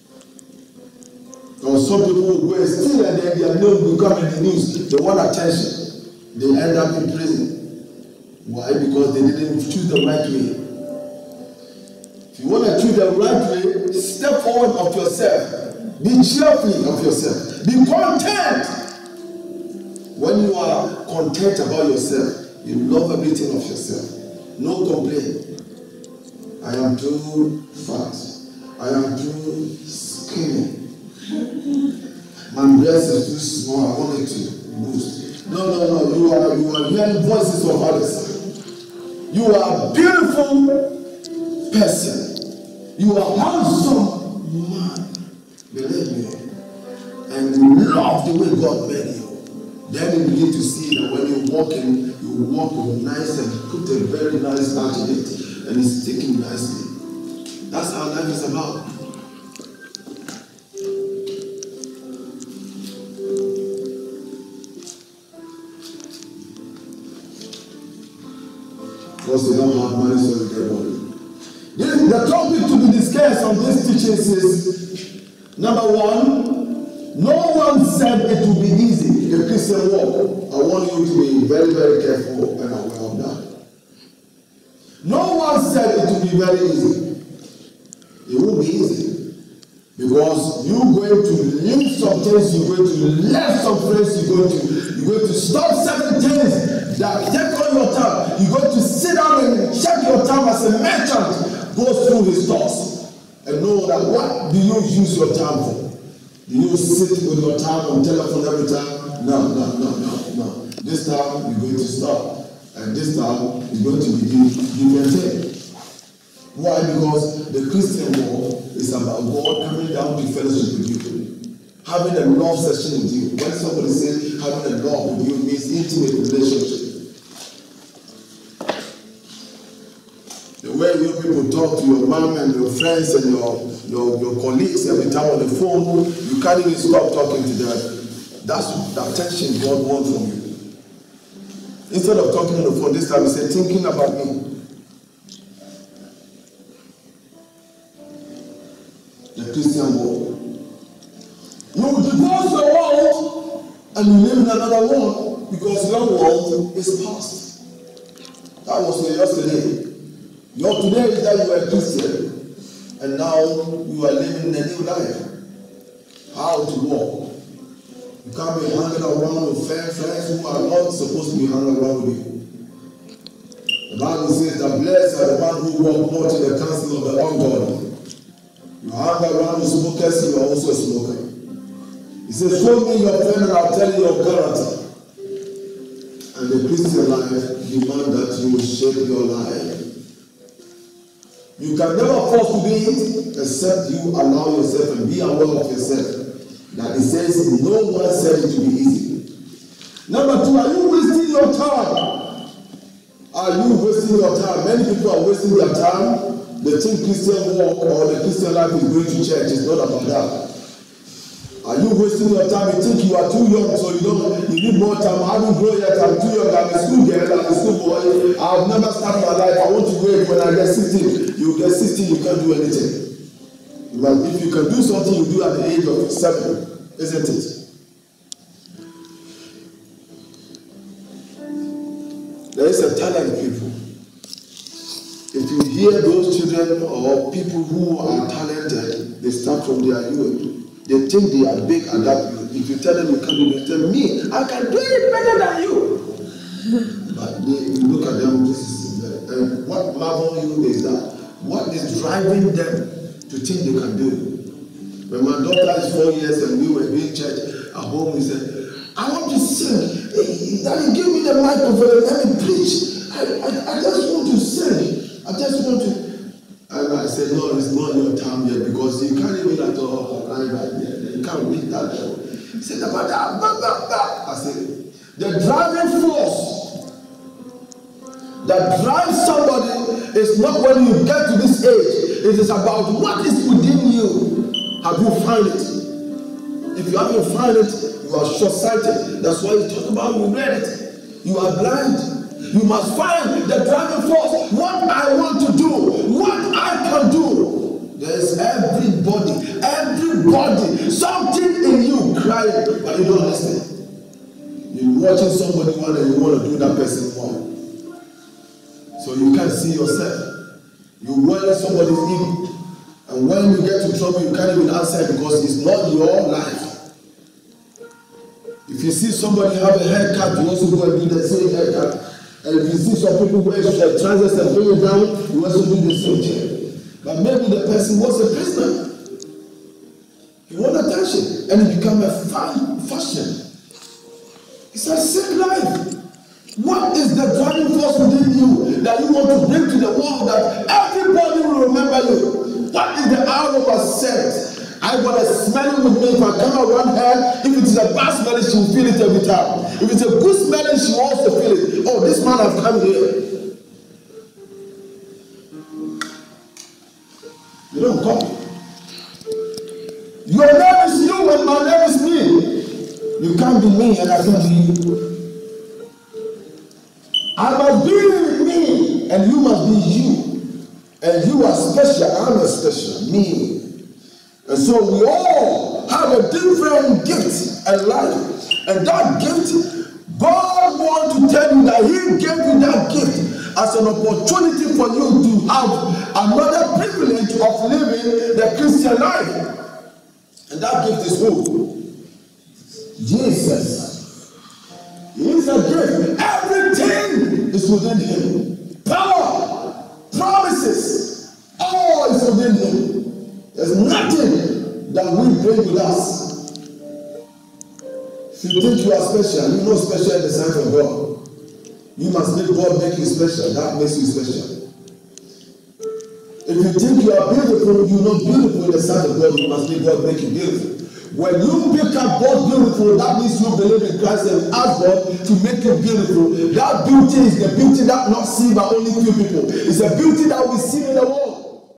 Or some people who are still and then their name will come in the news. They want attention. They end up in prison. Why? Because they didn't choose the right way. If you want to choose the right way, step forward of yourself. Be cheerful of yourself. Be content. When you are content about yourself, you love everything of yourself. No complaint. I am too fat. I am too skinny. My breast is too small. I want it to boost. No, no, no. You are you are hearing voices of others. You are a beautiful person. You are handsome man. Believe me. And you love the way God made you. Then you begin to see that when you're walking, you walk with nice and put a very nice touch in it, and it's sticking nicely. That's how life is about. Because they don't have money, so they get money. This, the topic to be discussed on this teaching is number one. No one said it would be easy, the Christian walk. I want you to be very, very careful and aware of that. No one said it would be very easy. It won't be easy. Because you're going to leave some things, you're going to left some friends, you're going to, you're going to stop certain things that take on your time. You're going to sit down and check your time as a merchant goes through his thoughts. And know that what do you use your time for? Do you sit with your time on telephone every time? No, no, no, no, no. This time you're going to stop. And this time you're going to begin different things. Why? Because the Christian walk is about God coming down to fellowship with you. Having a love session with you. When somebody says having a love with you, it means intimate relationship. The way you people talk to your mom and your friends and your Your, your colleagues every time on the phone, you can't even stop talking to them. That's the attention God wants from you. Instead of talking on the phone this time, he said, thinking about me. The Christian world. You divorce your world and you live in another world because your world is past. That was yesterday. Your today is that you are a Christian. And now you are living a new life. How to walk. You can't be hanging around with friends, friends who are not supposed to be hanging around with you. The Bible says that blessed are the man who walk not in the counsel of the ungodly. You hang around with smokers, you are also a smoker. He says, show me your friend and I'll tell you your character. And the Christian life demands that you will shape your life. You can never force to do it except you allow yourself and be aware of yourself. That it says no one said it to be easy. Number two, are you wasting your time? Are you wasting your time? Many people are wasting their time. They think Christian walk or the Christian life is going to church. It's not about that. Are you wasting your time? You think you are too young, so you don't. You need more time. I haven't grown yet. I'm too young. I'm a school girl. I'm a school boy. I've never started my life. I want to wait when I get sixteen. You get sixteen, you can't do anything. But if you can do something, you do at the age of seven, isn't it? There is a talent, people. If you hear those children or people who are talented, they start from their youth. They think they are big at that youth. If you tell them you can't do it, they tell me, I can do it better than you. But they, if you look at them, this is uh, and what marvels you is that what is driving them to think they can do it. When my daughter is four years and we were doing church at home, we said, I want to sing. Daddy, give me the microphone and let me preach. I, I, I just want to sing. I just want to. And I said, no, it's not your time yet because you can't even at all right there. You can't read that level. He said, about that, about that, that. I said, the driving force that drives somebody is not when you get to this age. It is about what is within you. Have you found it? If you haven't found it, you are short-sighted. That's why you talk about you read it. You are blind. You must find the driving force. What I want to do, what I can do. There is everybody, everybody, something in you crying, but you don't listen. You're watching somebody one and you want to do that person one. So you can't see yourself. You're wearing somebody's evil. And when you get to trouble, you can't even answer because it's not your life. If you see somebody have a haircut, you also go and do the same haircut. And if you see some people wear trousers and bring it down, you also do the same thing. But maybe the person was a prisoner. He want attention. And it become a fan, fashion. It's a sick life. What is the driving force within you that you want to bring to the world that everybody will remember you? What is the aroma of scent? I got a smelling with me. If I come around her, if it is a bad smelling, she will feel it every time. If it's a good smelling, she will also feel it. Oh, this man has come here. You don't come. Your name is you and my name is me. You can't be me and I can't be you. I must be me and you must be you. And you are special, I'm a special, me. And so we all have a different gift and life. And that gift, God wants to tell you that He gave you that gift as an opportunity for you to have another privilege of living the Christian life. And that gift is who? Jesus. He is a gift. Everything is within Him. Power, promises, all is within Him. There's nothing that we bring with us. If you think you are special, you're not special in the sight of God. You must make God make you special. That makes you special. If you think you are beautiful, you're not beautiful in the sight of God. You must make God make you beautiful. When you pick up God beautiful, that means you believe in Christ and ask God to make you beautiful. That beauty is the beauty that not seen by only few people. It's a beauty that we see in the world.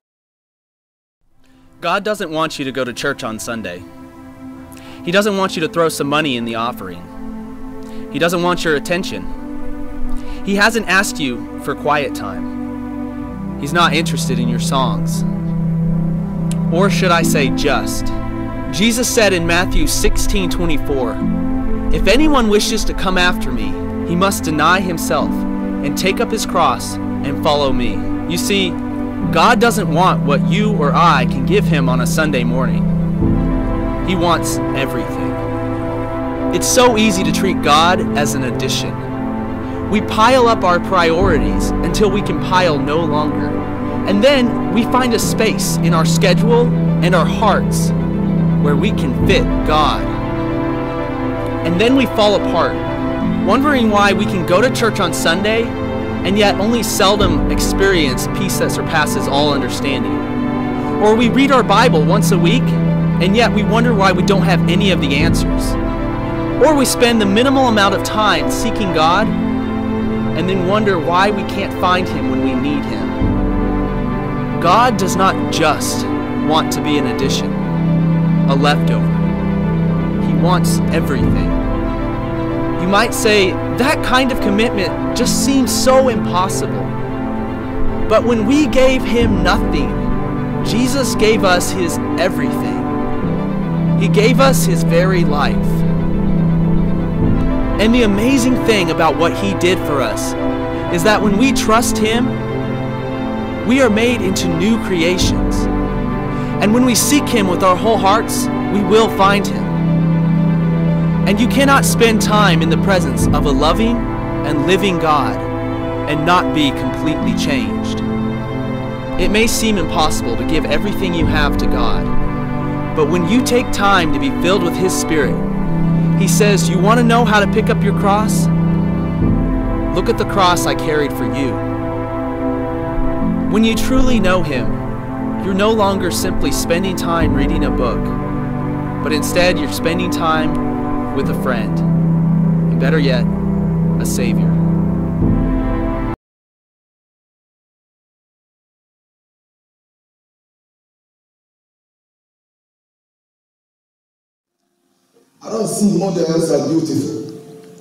God doesn't want you to go to church on Sunday. He doesn't want you to throw some money in the offering. He doesn't want your attention. He hasn't asked you for quiet time. He's not interested in your songs. Or should I say just. Jesus said in Matthew sixteen twenty-four, "If anyone wishes to come after me, he must deny himself and take up his cross and follow me." You see, God doesn't want what you or I can give Him on a Sunday morning. He wants everything. It's so easy to treat God as an addition. We pile up our priorities until we can pile no longer. And then we find a space in our schedule and our hearts where we can fit God. And then we fall apart, wondering why we can go to church on Sunday and yet only seldom experience peace that surpasses all understanding. Or we read our Bible once a week, and yet we wonder why we don't have any of the answers. Or we spend the minimal amount of time seeking God, and then wonder why we can't find Him when we need Him. God does not just want to be an addition, a leftover. He wants everything. You might say, that kind of commitment just seems so impossible. But when we gave Him nothing, Jesus gave us His everything. He gave us His very life. And the amazing thing about what He did for us is that when we trust Him, we are made into new creations. And when we seek Him with our whole hearts, we will find Him. And you cannot spend time in the presence of a loving and living God and not be completely changed. It may seem impossible to give everything you have to God, but when you take time to be filled with His Spirit, He says, "You want to know how to pick up your cross? Look at the cross I carried for you." When you truly know Him, you're no longer simply spending time reading a book, but instead you're spending time with a friend, and better yet, a Savior. I don't see models as beautiful.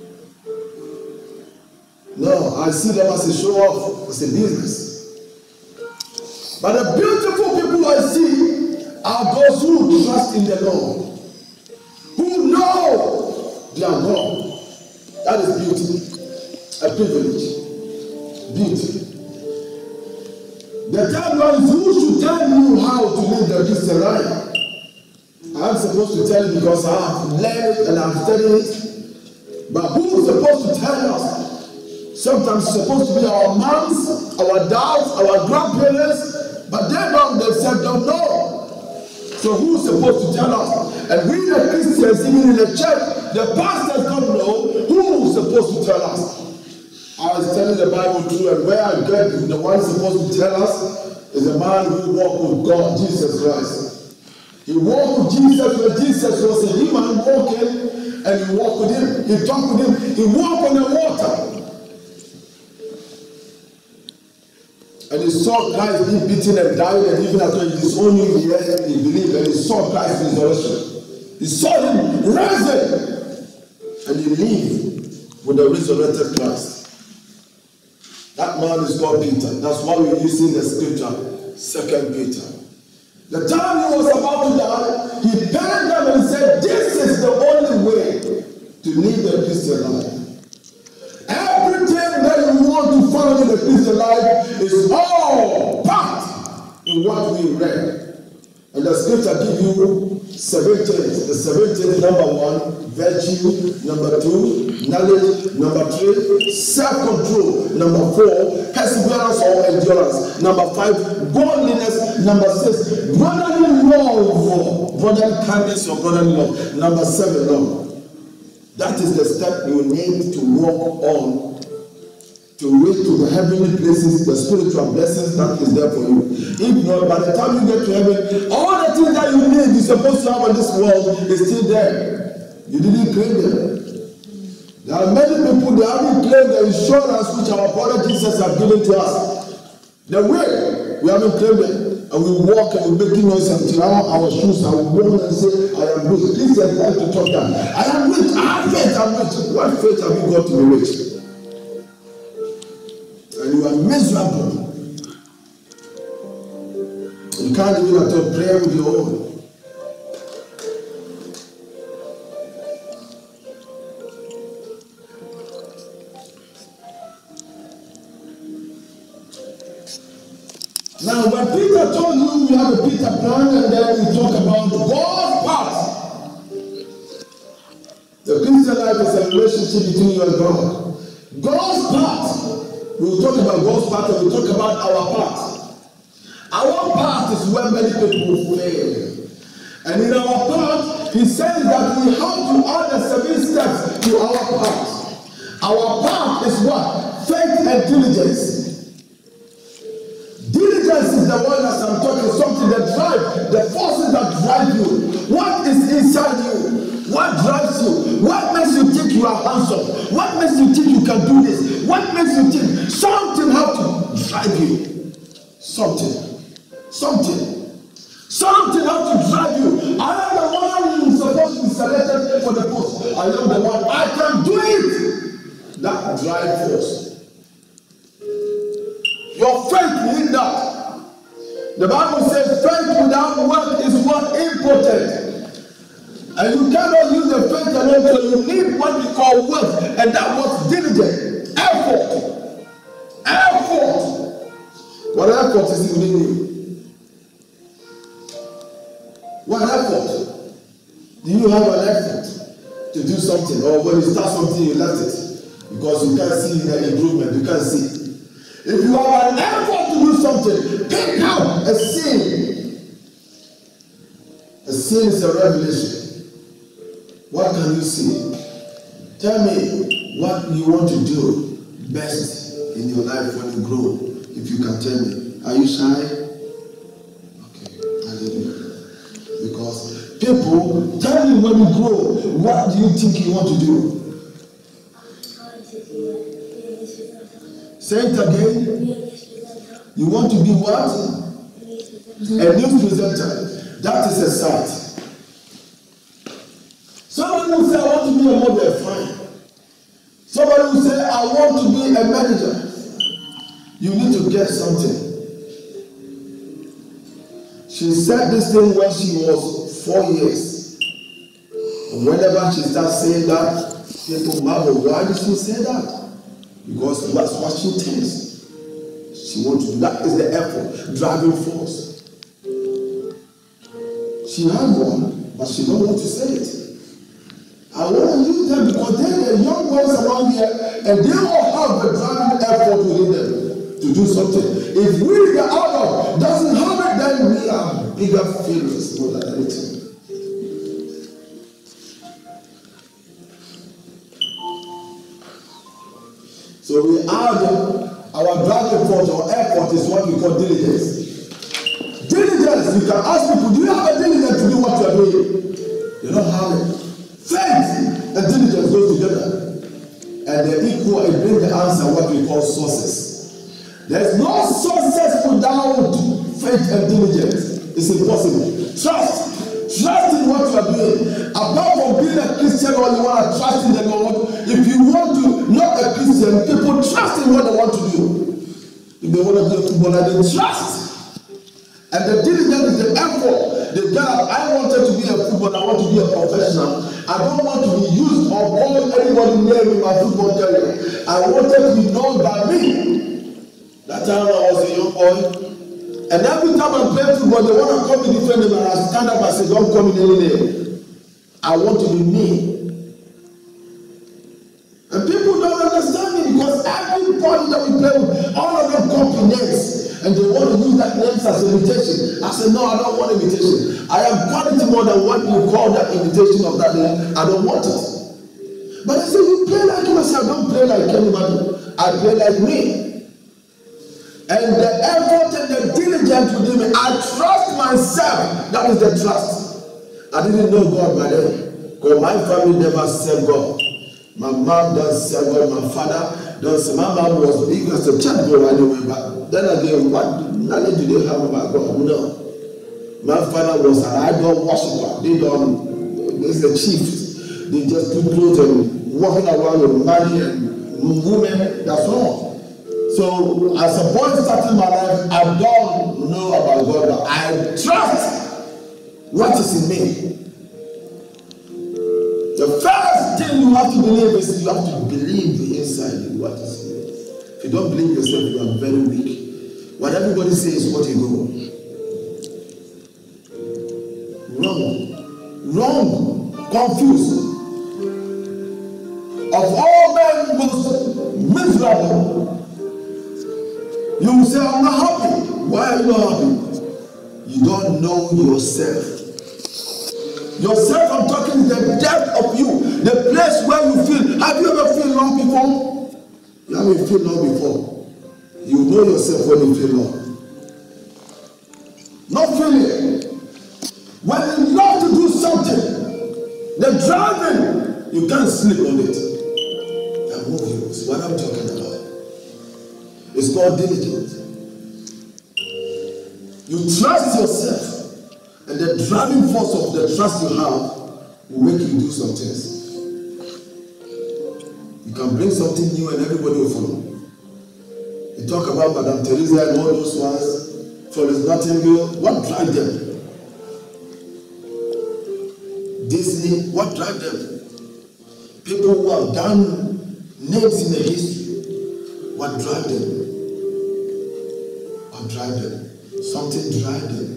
No, I see them as a show off, as a business. But the beautiful people I see are those who trust in the Lord, who know their God. That is beauty, a privilege. Beauty. The third one is who should tell you how to live the Christian life. I'm supposed to tell you because I have learned it and I'm studying it. But who is supposed to tell us? Sometimes it's supposed to be our moms, our dads, our grandparents, but they don't themselves don't know. So who's supposed to tell us? And we the Christians, even in the church, the pastors don't know who's supposed to tell us. I was telling the Bible too, and where I get the one supposed to tell us is the man who walked with God, Jesus Christ. He walked with Jesus when Jesus was a human walking, and he walked with him, he talked with him, he walked on the water. And he saw Christ being beaten and dying, and even after his own years, he believed, and he saw Christ's resurrection. He saw him risen, and he lived with the resurrected Christ. That man is called Peter. That's why we use in the scripture, Second Peter. The time he was about to die, he bent them and said, "This is the only way to live the Christian life." Everything that you want to follow in the Christian life is all packed in what we read. And the scripture gives you seven things. The seven things: number one, virtue; number two, knowledge; number three, self-control; number four, perseverance or endurance; number five, godliness; number six, brotherly love, brotherly kindness or brotherly love; number seven, love. That is the step you need to walk on to reach to the heavenly places, the spiritual blessings that is there for you. If not, by the time you get to heaven, all the things that you need, you're supposed to have in this world, is still there. You didn't claim them. There are many people that haven't claimed the insurance which our brother Jesus has given to us. The way we haven't claimed it. And we walk and we making noise until our, our shoes are worn and say, "I am rich." Christians like to talk that. I am rich, I have faith, I'm rich. What faith have you got to be rich? And you are miserable. You can't even at all pray with your own. Now, when Peter told you we have a Peter plan, and then we talk about God's part. The Christian life is a relationship between you and God. God's part. We will talk about God's part, and we will talk about our part. Our part is where many people fail. And in our part, he says that we have to add the seven steps to our part. Our part is what? Faith and diligence. Diligence is the one that I'm talking, something that drives, the forces that drive you. What is inside you? What drives you? What makes you think you are handsome? What makes you think you can do this? What makes you think something has to drive you? Something. Something. Something has to drive you. I am the one who is supposed to be selected for the post. I am the one. I can do it. That drive force. Your faith needs that. The Bible says faith without work is what? Impotent. And you cannot use the faith alone, so you need what we call work, and that was diligent, effort. effort is within you? What effort? Do you have an effort to do something, or when you start something you left it because you can't see the improvement? You can't see. If you have an effort to do something, pick out a sin. A sin is a revelation. What can you see? Tell me what you want to do best in your life when you grow. If you can tell me. Are you shy? Okay, hallelujah. Because people, tell me when you grow, what do you think you want to do? Say it again. You want to be what? A news presenter. That is a sight. Somebody will say, I want to be a model. Fine. Somebody will say, I want to be a manager. You need to get something. She said this thing when she was four years. And whenever she starts saying that, people marvel, why did she say that? Because that's what she thinks. She wants to do that. Is the effort, driving force. She had one, but she don't want to say it. I want to use them because they're the young boys around here, and they all have the driving effort within them to do something. If we, the adult, doesn't have it, then we are bigger failures more than anything. So we add our driving force or effort is what we call diligence. Diligence, you can ask people, do you have a diligence to do what you are doing? You don't have it. Faith and diligence goes together. And they equal, it brings the answer what we call sources. There's no sources without faith and diligence. It's impossible. Trust. Trust in what you are doing. Apart from being a Christian or you want to trust in the Lord, if you want to not a Christian, people trust in what they want to do. If they want to be a footballer, they trust. And the diligence is the effort. The God, I wanted to be a footballer, I want to be a professional. I don't want to be used or call anybody near me in my football career. I wanted to be known by me. That time I was a young boy. And every time I play football, they want to call me different name, and I stand up and say, don't call me any name. I want to be me. And people don't understand me because everybody that we play with, all of them copy names. And they want to use that name as imitation. I said, no, I don't want imitation. I am quality more than what you call that imitation of that name. I don't want it. But I said, you play like him. I said, I don't play like anybody. I play like me. And the effort and the diligence within me, I trust myself. That is the trust. I didn't know God by then. Because my family never served God. My mom doesn't serve God. My father doesn't. My mom was big as a church girl anyway. But then again, what knowledge do they have about God? No. My father was an idol worshiper. They don't. He's the chief. They just put clothes and walking around with money and women. That's all. So, as a boy starting my life, I don't know about God, but I trust what is in me. The first thing you have to believe is you have to believe the inside in what is in you. If you don't believe yourself, you are very weak. What everybody says is what you go. Wrong. Wrong. Confused. Of all men, most miserable. You will say, I'm not happy. Why are you not happy? You don't know yourself. Yourself, I'm talking the depth of you. The place where you feel. Have you ever felt long before? You haven't felt long before. You know yourself when you feel long. Not feeling. When you love to do something, the driving, you can't sleep on it. That move you. It's what I'm talking about. It's called diligence. You trust yourself, and the driving force of the trust you have will make you do some things. You can bring something new and everybody will follow. You talk about Madame Teresa and all those ones, Florence Nightingale, what drive them? Disney, what drive them? People who have done names in the history, what drive them? What drive them? Something drive them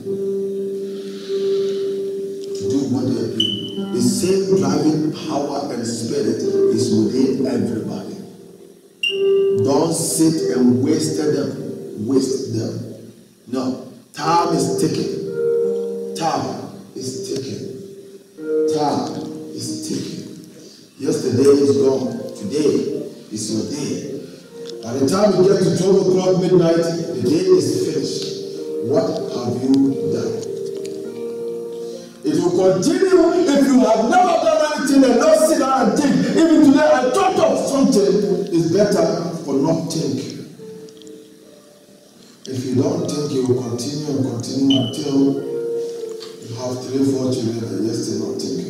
to do what they are doing. The same driving power and spirit is within everybody. Don't sit and waste them. Waste them. No. Time is ticking. Time is ticking. Time is ticking. Yesterday is gone. Today is your day. By the time you get to twelve o'clock midnight, the day is finished. What have you done? It will continue if you have never done anything and not sit down and think. Even today I thought of something. It's better for not thinking. If you don't think, you will continue and continue until you have three, four children and you're still not thinking.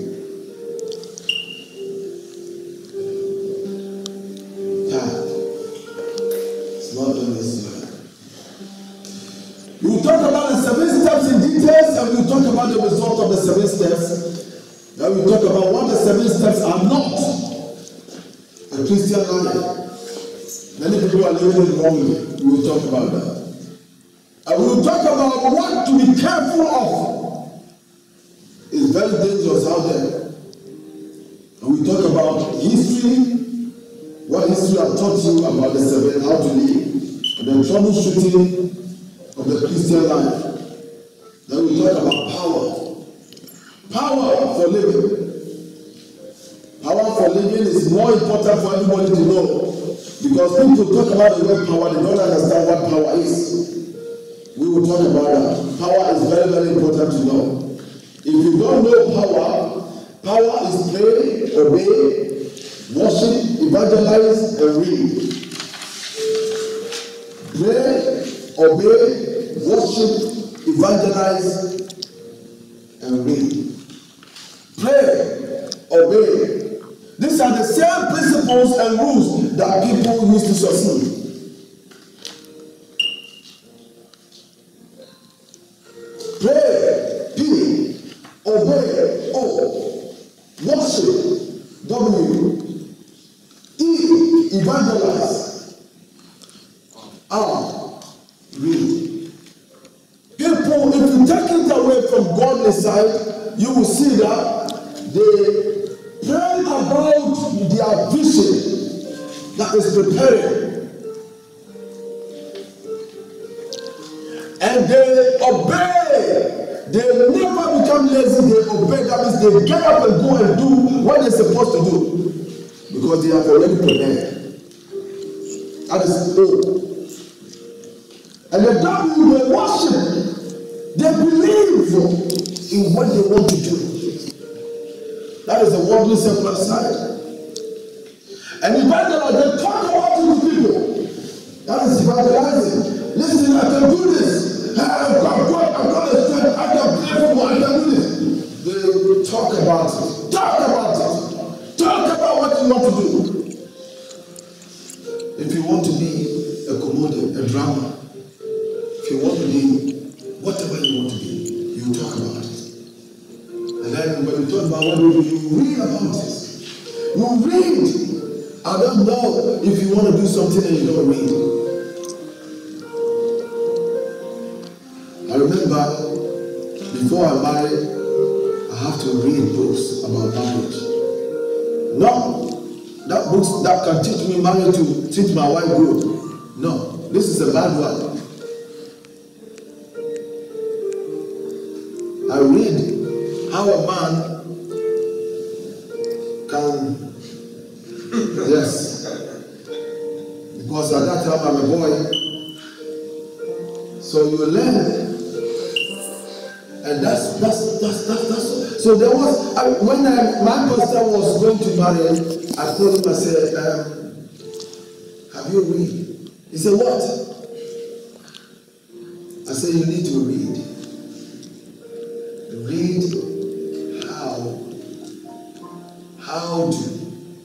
We will talk about the seven steps in details, and we will talk about the result of the seven steps. Then we will talk about what the seven steps are not. A Christian life. Many people are living it wrongly. We will talk about that. And we will talk about what to be careful of. It's very dangerous out there. And we talk about history, what history has taught you about the seven, how to live, and then troubleshooting of the Christian life. Then we talk about power. Power for living. Power for living is more important for everybody to know. Because people talk about the word power, they don't understand what power is. We will talk about that. Power is very, very important to know. If you don't know power, power is pray, obey, worship, evangelize, and read. Pray, obey, worship, evangelize, and read. Pray, obey. These are the same principles and rules that people use to succeed. Pray, P, obey, O, worship, W, E, evangelize, R, read. People, if you take it away from godly side, you will see that they pray about their vision that is preparing. And they obey. They never become lazy, they obey. That means they get up and go and do what they're supposed to do. Because they have already prepared. That is all. And the W, they worship. They believe in what they want to do. That is the worldly secular side. And evangelize, they talk about it to people. That is evangelizing. Listen, I can do this. I've got God, I've got a strength, I can pray for more, I can do this. They talk about it. Talk about it. Talk about what you want to do. If you want to be a comedian, a drama, if you want to be whatever you want to be, you talk about it. And then when you talk about what you do, you read about it. You read. I don't know if you want to do something and you don't read. I remember before I married, I have to read books about marriage. No, that books that can teach me marriage to teach my wife good. No, this is a bad one. I read how a man can, yes, because at that time I'm a boy, so you learn. And that's, that's, that's, that's, that's. So there was, I, when I, my pastor was going to marry, I told him, I said, um, have you read? He said, what? I said, you need to read. Read how, how to.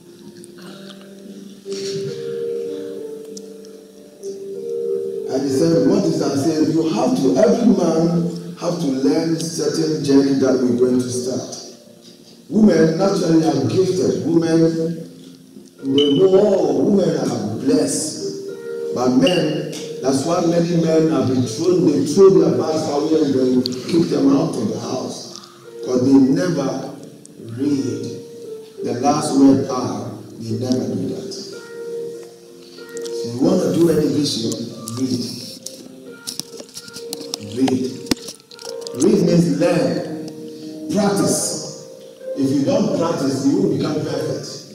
And he said, what is that? I said, you have to, every man have to learn certain journey that we're going to start. Women naturally are gifted. Women, they know, oh, women are blessed. But men, That's why many men have been thrown, they throw their bags away and they kick them out of the house. Because they never read. The last word are, they never do that. So you want to do any vision, read. Read. Read means learn. Practice. If you don't practice, you will become perfect.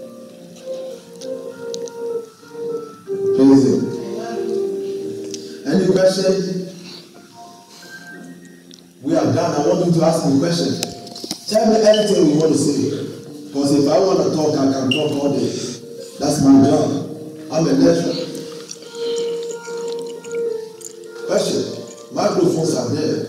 Praise Him. Any question? We are done. I want you to ask me a question. Tell me anything you want to say. Because if I want to talk, I can talk all day. That's my job. I'm a lecturer. Question. Microphones are there.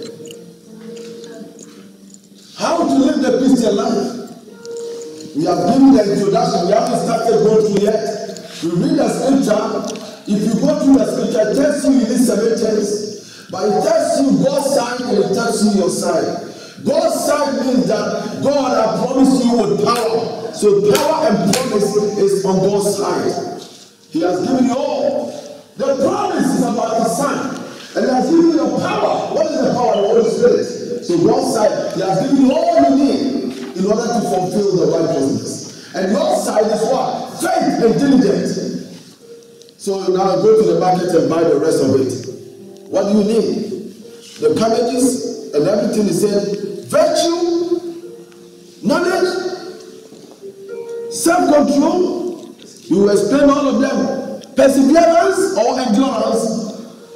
How to live the Christian life? We have given the introduction. We haven't started going through yet. We read the scripture. If you go through the scripture, it tells you in these seven things. But it tells you God's side and it tells you your side. God's side means that God has promised you with power. So power and promise is on God's side. He has given you all. The promise is about His Son. And He has given you the power. What is the power? The Holy Spirit. So God's side, He has given you all you need in order to fulfill the righteousness. And your side is what? Faith and diligence. So now go to the market and buy the rest of it. What do you need? The cabbages and everything is said. Virtue, knowledge, self-control. You will explain all of them. Perseverance or endurance.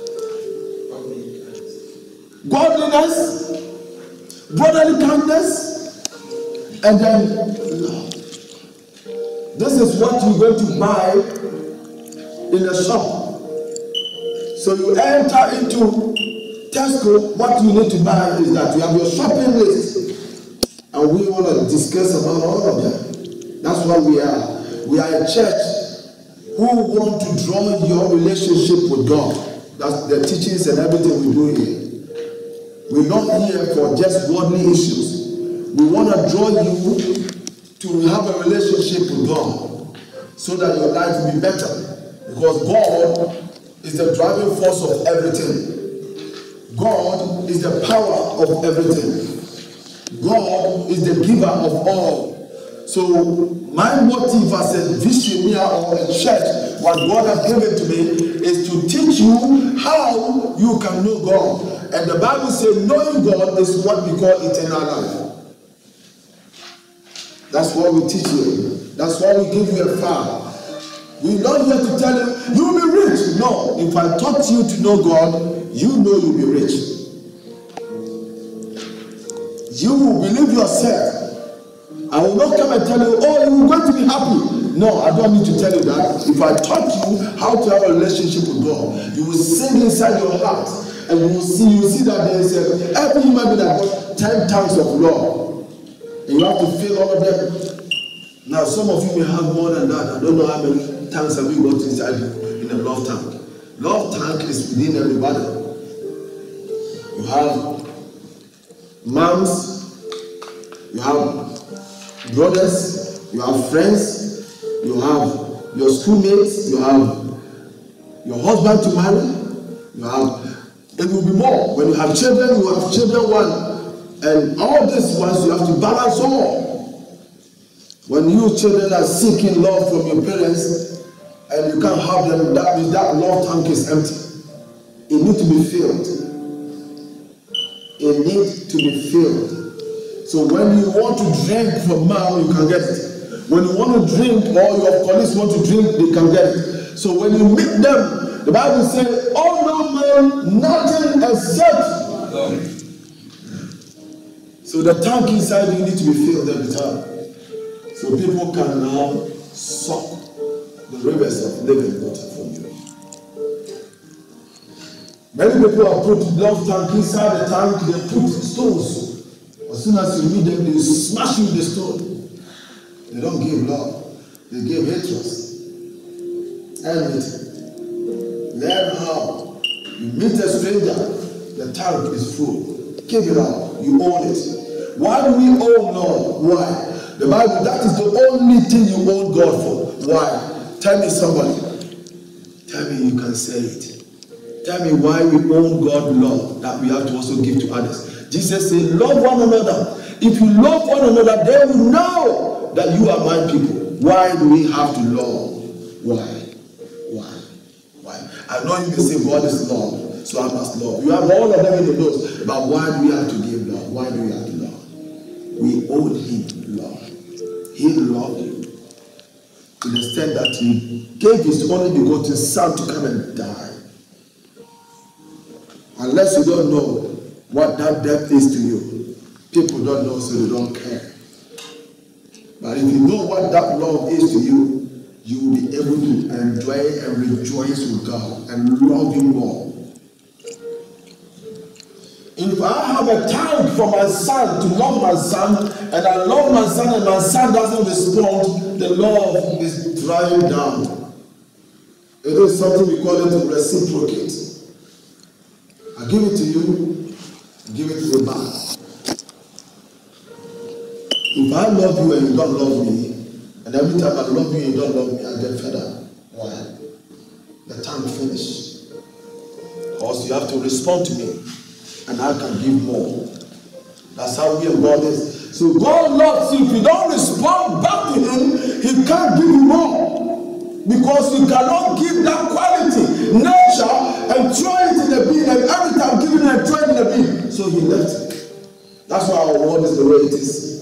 Godliness, brotherly kindness, and then love. This is what you're going to buy in the shop. So you enter into Tesco. What you need to buy is that you have your shopping list, and we want to discuss about all of them. That's what we are. We are a church who want to draw your relationship with God. That's the teachings and everything we do here. We're not here for just worldly issues. We want to draw you to have a relationship with God so that your life will be better. Because God is the driving force of everything. God is the power of everything. God is the giver of all. So my motive as a visionary or a church, what God has given to me, is to teach you how you can know God. And the Bible says knowing God is what we call eternal life. That's what we teach you. That's why we give you a file. We're not here to tell you, you'll be rich. No, if I taught you to know God, you know you'll be rich. You will believe yourself. I will not come and tell you, oh, you're going to be happy. No, I don't need to tell you that. If I taught you how to have a relationship with God, you will sing inside your heart. And you will see, you will see that there is a, every human being that got ten tongues of love. And you have to fill all of them. Now, some of you may have more than that. I don't know how many tanks have you got inside in a love tank. Love tank is within everybody. You have moms, you have brothers, you have friends, you have your schoolmates, you have your husband to marry, you have, it will be more. When you have children, you have children one. And all these ones, you have to balance all. When you children are seeking love from your parents, and you can't have them, that means that love tank is empty. It needs to be filled. It needs to be filled. So when you want to drink from now, you can get it. When you want to drink, or your colleagues want to drink, they can get it. So when you meet them, the Bible says, oh no man, nothing except. So the tank inside you need to be filled every time. So people can now suck the rivers of living water from you. Many people have put love tank inside the tank, they put stones. As soon as you meet them, they smash you with the stone. They don't give love, they give hatred. Enmity. Learn how. You meet a stranger, the tank is full. Give it out, you own it. Why do we own love? Why? The Bible, that is the only thing you own God for. Why? Tell me somebody. Tell me you can say it. Tell me why we own God love that we have to also give to others. Jesus said, love one another. If you love one another, they will know that you are my people. Why do we have to love? Why? Why? Why? I know you can say God is love, so I must love. You have all of them in the nose. But why do we have to give love? Why do we have to love? We owe him love. He loved you to the extent that he gave his only begotten son to come and die. Unless you don't know what that death is to you, people don't know, so they don't care. But if you know what that love is to you, you will be able to enjoy and rejoice with God and love him more. If I have a time for my son to love my son, and I love my son and my son doesn't respond, the love is drying down. It is something we call it to reciprocate. I give it to you, give it to the man. If I love you and you don't love me, and every time I love you and you don't love me, I get fed up. Why? The time finished. Because you have to respond to me, and I can give more. That's how we and God is. So God loves you. If you don't respond back to him, he can't give you more. Because you cannot give that quality, nature, and throw it in the bin, and every time giving and throwing in the bin. So he left it. That's why our world is the way it is.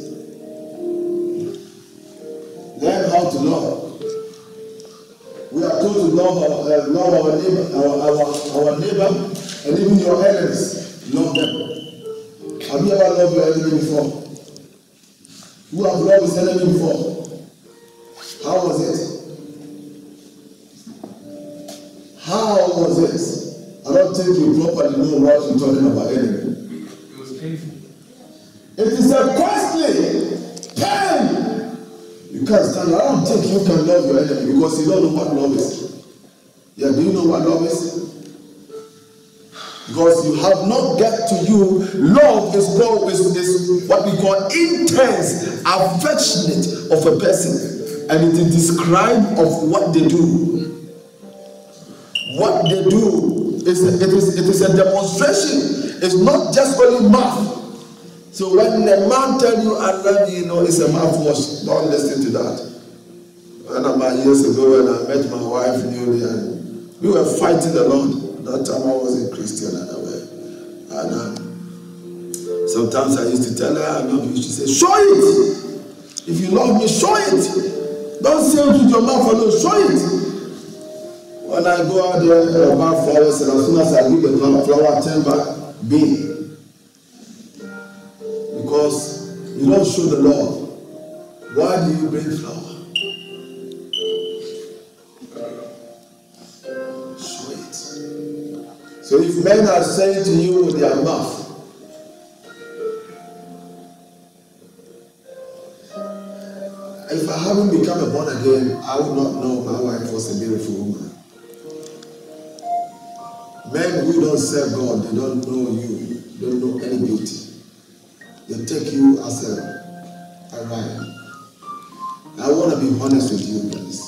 Learn how to love. We are told to love our, uh, love our neighbor, our, our, our neighbor, and even your enemies. Love them. Have you ever loved your enemy before? Who have loved his enemy before? How was it? How was it? I don't think you properly know what you're talking about enemy. It was painful. It is a costly pain. You can't stand it. I don't think you can love your enemy because you don't know what love is. Yeah, do you know what love is? Because you have not get to you. Love is, called, is, is what we call intense, affectionate of a person. And it is described of what they do. What they do is it is it is a demonstration. It's not just only mouth. So when a man tells you I love you, you know it's a mouthwash. Don't listen to that. And about years ago when I met my wife newly and we were fighting a lot. That time I was a Christian and I was, and um, sometimes I used to tell her I love you. She said, show it. If you love me, show it. Don't say it with your mouth alone, show it. When I go out there and buy flowers, and as soon as I give the flower, I turn back, be. Because you don't show the love. Why do you bring flower? Show it. So if men are saying to you with their mouth, if I haven't become a born again, I would not know my wife was a beautiful woman. Men who don't serve God, they don't know you, they don't know any beauty. They take you as a, a rival. I want to be honest with you, please.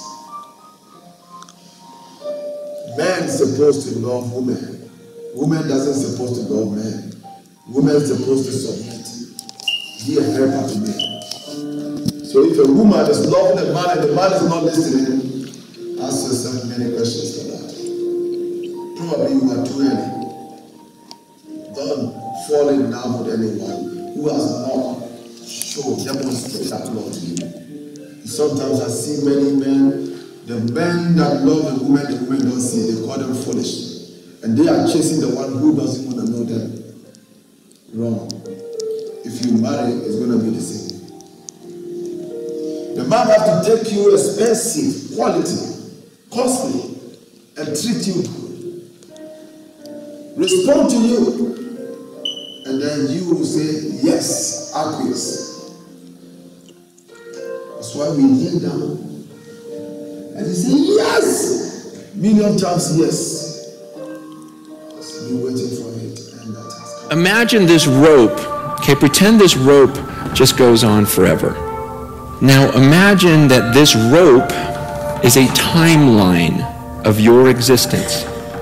Men supposed to love women. Women doesn't supposed to love men. Women is supposed to submit. Be a helper to men. So if a woman is loving a man and the man is not listening, ask yourself many questions for that. Probably you are too early. Don't fall in love with anyone who has not shown, demonstrated that love to you. Sometimes I see many men, the men that love the women, the women don't see, they call them foolish. And they are chasing the one who doesn't want to know them. Wrong. If you marry, it's going to be the same. The man has to take you expensive, quality, costly, and treat you good. Respond to you. And then you will say, yes, acquiesce. That's why we kneel down. And he say, yes! Million times yes. Be waiting for it, and that has come. Imagine this rope. Okay, pretend this rope just goes on forever. Now imagine that this rope is a timeline of your existence.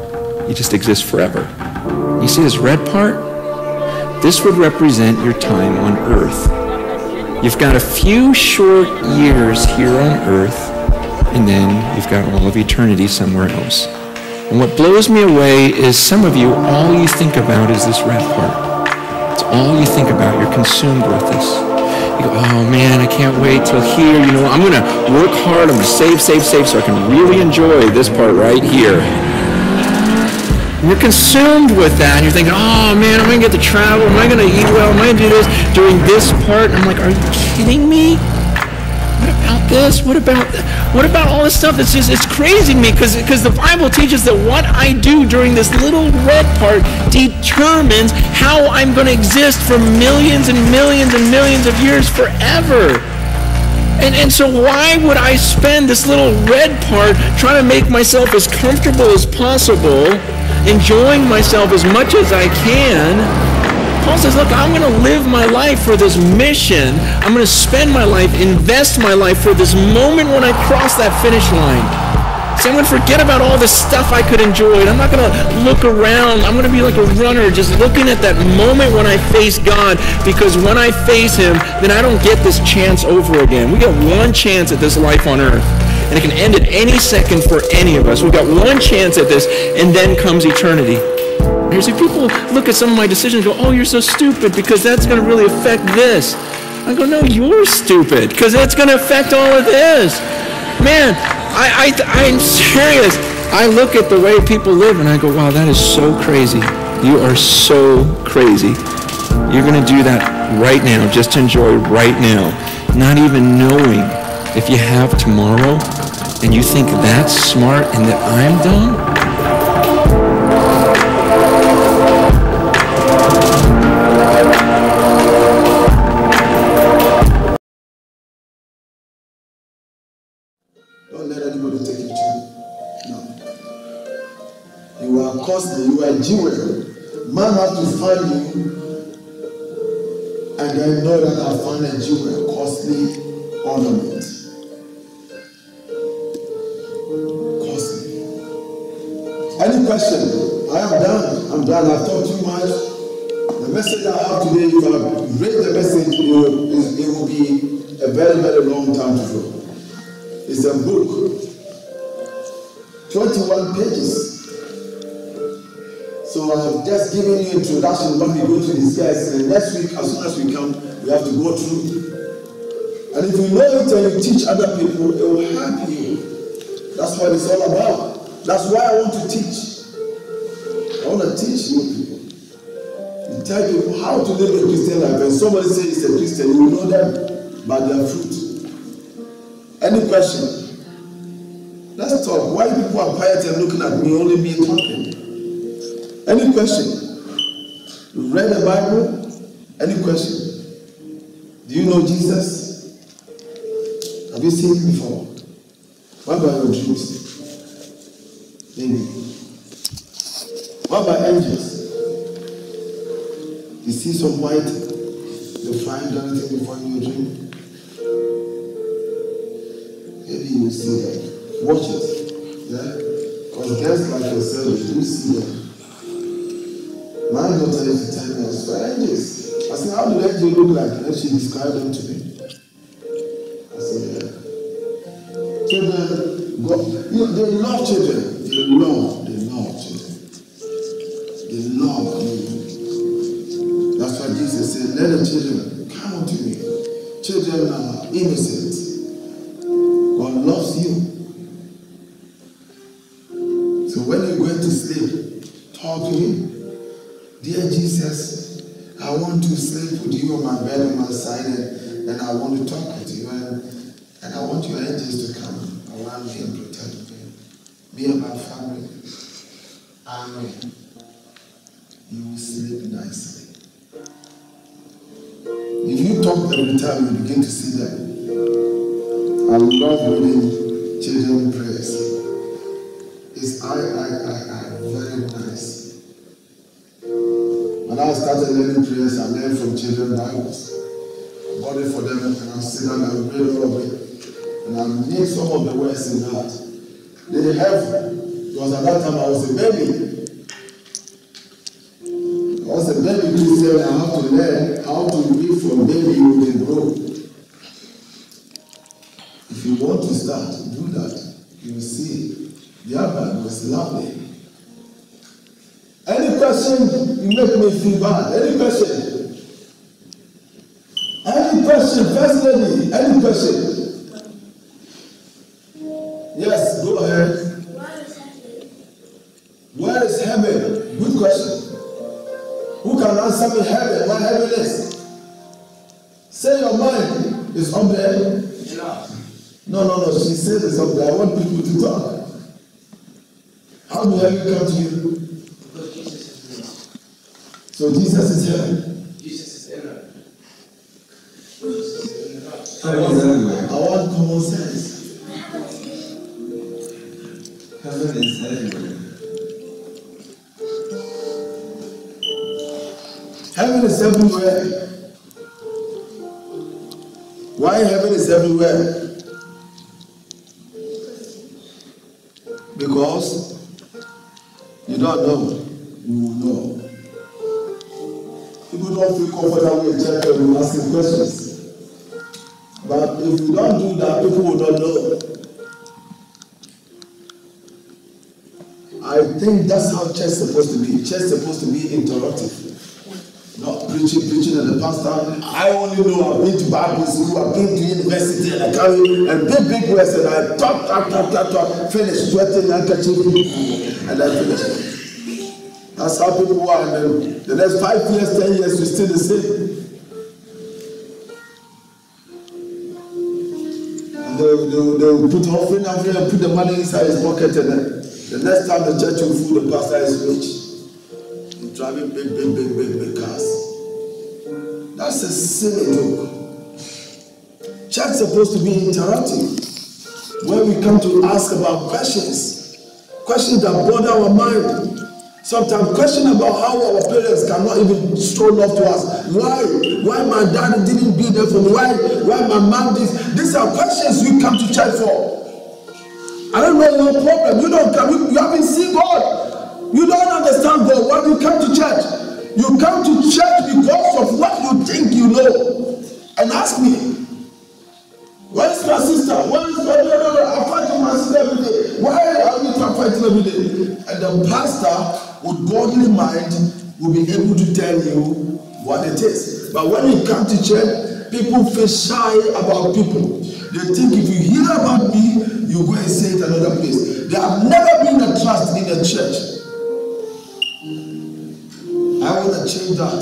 You just exist forever. You see this red part? This would represent your time on earth. You've got a few short years here on earth, and then you've got all of eternity somewhere else. And what blows me away is some of you, all you think about is this red part. It's all you think about. You're consumed with this. You go, oh man, I can't wait till here. You know, I'm going to work hard. I'm going to save, save, save so I can really enjoy this part right here. And you're consumed with that. And you're thinking, oh man, am I going to get to travel? Am I going to eat well? Am I going to do this during this part? And I'm like, are you kidding me? What about this? What about what about all this stuff? It's just, it's crazy to me because because the Bible teaches that what I do during this little red part determines how I'm going to exist for millions and millions and millions of years forever. And, and so why would I spend this little red part trying to make myself as comfortable as possible, enjoying myself as much as I can? Paul says, look, I'm going to live my life for this mission. I'm going to spend my life, invest my life for this moment when I cross that finish line. See, I'm going to forget about all the stuff I could enjoy. I'm not going to look around. I'm going to be like a runner just looking at that moment when I face God, because when I face him, then I don't get this chance over again. We got one chance at this life on earth, and it can end at any second for any of us. We've got one chance at this, and then comes eternity. Here's if people look at some of my decisions and go, oh, you're so stupid because that's going to really affect this. I go, no, you're stupid because that's going to affect all of this. Man, I, I, I'm serious. I look at the way people live and I go, wow, that is so crazy. You are so crazy. You're going to do that right now, just to enjoy right now, not even knowing if you have tomorrow, and you think that's smart and that I'm dumb. Don't let anybody take you to. No. You are costly, you are jewel. Man has to find you and then know that I found a jewel, costly ornament. Costly. Any question? I am done. I'm done. I've talked too much. The message I have today, if I read the message, it will, it will be a very, very long time to go. It's a book, twenty-one pages. So I've just given you introduction, but we go to this guys, and next week, as soon as we come, we have to go through. And if you know it and you teach other people, it will help you. That's what it's all about. That's why I want to teach. I want to teach you people. You tell people how to live a Christian life. And somebody says it's a Christian, you know them by their fruit. Any question? Let's talk. Why people are quiet and looking at me, only me talking? Any question? You read the Bible? Any question? Do you know Jesus? Have you seen him before? What about your dreams? Maybe. What about angels? You see some white, you find anything before in your dream? Maybe you will see them. Watch it. Yeah? Because guys like yourself, you do see them. My daughter used to tell me, I was for angels. I said, how do angels look like? And she described them to me. I said, yeah. Children, God, you know, they love children. They love, they love children. They love you. That's why Jesus said, let the children come unto me. Children are innocent. God loves you. So when you go to sleep, talk to him. Dear Jesus, I want to sleep with you on my bed on my side, and, and I want to talk with you, and, and I want your angels to come around me and protect me. Me and my family. Amen. You will sleep nicely. If you talk every time, you begin to see that. I love reading children prayers. It's I, I, I, I, very nice. When I started learning prayers, I learned from children Bibles. I bought it for them, and I sit down and read all of it. And I mix some of the words in that. They have, because at that time I was a baby. you want to start, do that. You will see. The other was lovely. Any question, you make me feel bad. Any question? Any question, first lady, any question? Yes, go ahead. Where is heaven? Good question. Who can answer me heaven? Where heaven is? Say your mind is up there. No, no, no. She said it's up there. I want people to talk. How do heaven come to you? So Jesus is heaven. Jesus is in her. I want, I want common sense. Heaven is everywhere. Heaven is everywhere. Why heaven is everywhere? Because you don't know, you will know. People don't feel comfortable in church when you ask them questions. But if you don't do that, people will not know. I think that's how church is supposed to be. Church is supposed to be interactive. Not preaching, preaching, and the pastor. I only know I've been to Bible school, I've been to university, and I carry and big, big words, and I talk, talk, talk, talk, talk, finish sweating, handkerchief, and I finish. That's how people are. And then the next five years, ten years, we're still the same. And they they they will put offering up here and put the money inside his pocket, and then the next time the church will fool, the pastor is rich. Driving big, big, big, big, big cars. That's a silly joke. Church is supposed to be interactive, where we come to ask about questions, questions that bother our mind. Sometimes question about how our parents cannot even show love to us. Why? Why my dad didn't be there for me? Why? Why my mom did? These are questions we come to church for. I don't know your problem. You don't come. You, you haven't seen God. You don't understand God. When you come to church, you come to church because of what you think you know. And ask me, where is my sister? Where is my brother? I fight with my sister every day. Why are we fighting every day? And the pastor, with godly mind, will be able to tell you what it is. But when you come to church, people feel shy about people. They think if you hear about me, you go and say it another place. There have never been a trust in the church. I want to change that.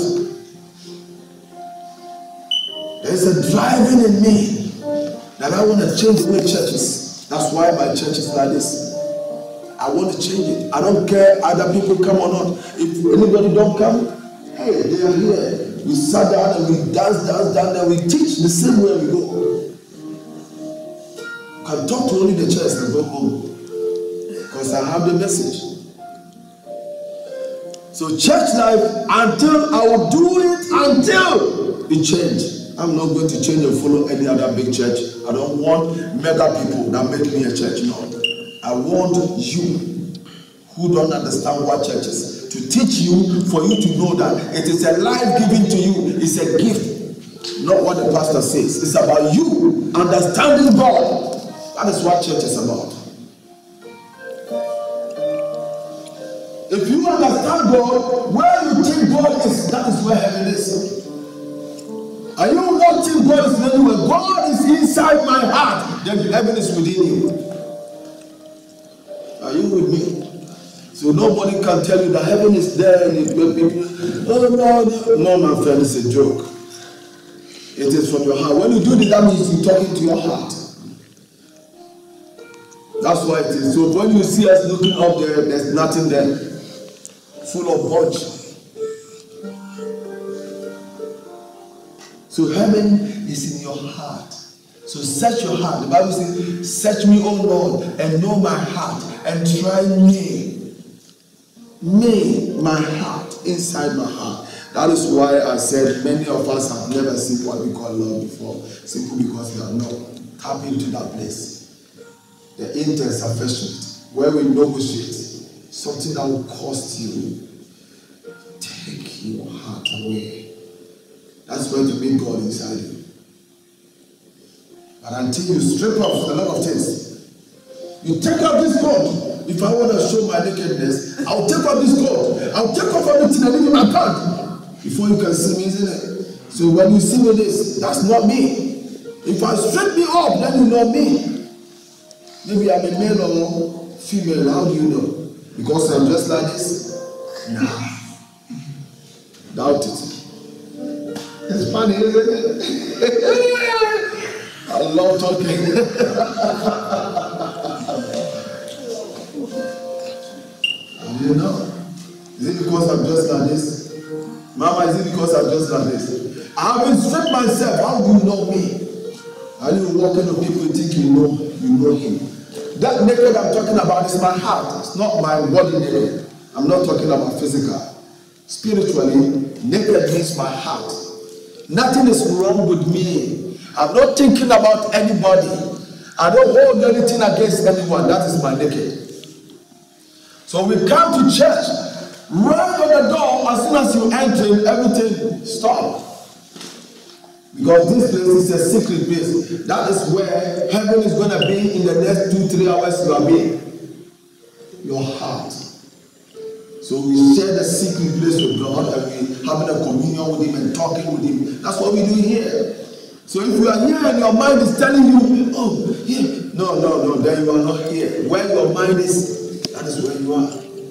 There's a driving in me that I want to change the way church is. That's why my church is like this. I want to change it. I don't care other people come or not. If anybody don't come, hey, they are here. We sat down and we dance, dance, dance, and we teach the same way we go. You can talk to only the church and go home. Because I have the message. So church life, until I will do it until it change. I'm not going to change and follow any other big church. I don't want mega people that make me a church. No. I want you who don't understand what church is to teach you, for you to know that it is a life given to you. It's a gift, not what the pastor says. It's about you understanding God. That is what church is about. If you understand God, where you think God is, that is where heaven is. Are you not think God is anywhere? God is inside my heart, then heaven is within you. Are you with me? So nobody can tell you that heaven is there and people, oh no, no, no, my friend, it's a joke. It is from your heart. When you do this, that means you're talking to your heart. That's why it is. So when you see us looking up there, there's nothing there. Full of bunch. So heaven is in your heart. So search your heart. The Bible says, search me, O Lord, and know my heart, and try me. Me, my heart, inside my heart. That is why I said many of us have never seen what we call love before, simply because we have not tapped into that place. The intense affection, where we negotiate. Something that will cost you. Take your heart away. That's where to meet God inside you. But until you strip off a lot of things, you take off this coat. If I want to show my nakedness, I'll take off this coat. I'll take off everything and leave in my pants before you can see me, isn't it? So when you see me this, that's not me. If I strip me up, then you know me. Maybe I'm a male or female. How do you know? Because I'm just like this? Nah. Doubt it. It's funny, isn't it? I love talking. You know? Is it because I'm just like this? Mama, is it because I'm just like this? I haven't stripped myself. How do you know me? Are you walking to people and think you know you know him? That naked I'm talking about is my heart. It's not my body naked. I'm not talking about physical. Spiritually, naked means my heart. Nothing is wrong with me. I'm not thinking about anybody. I don't hold anything against anyone. That is my naked. So we come to church, right on the door, as soon as you enter, everything stops. Because this place is a secret place. That is where heaven is going to be in the next two, three hours you are being. Your heart. So we share the secret place with God and we having a communion with him and talking with him. That's what we do here. So if you are here and your mind is telling you, oh, here. No, no, no, then you are not here. Where your mind is, that is where you are.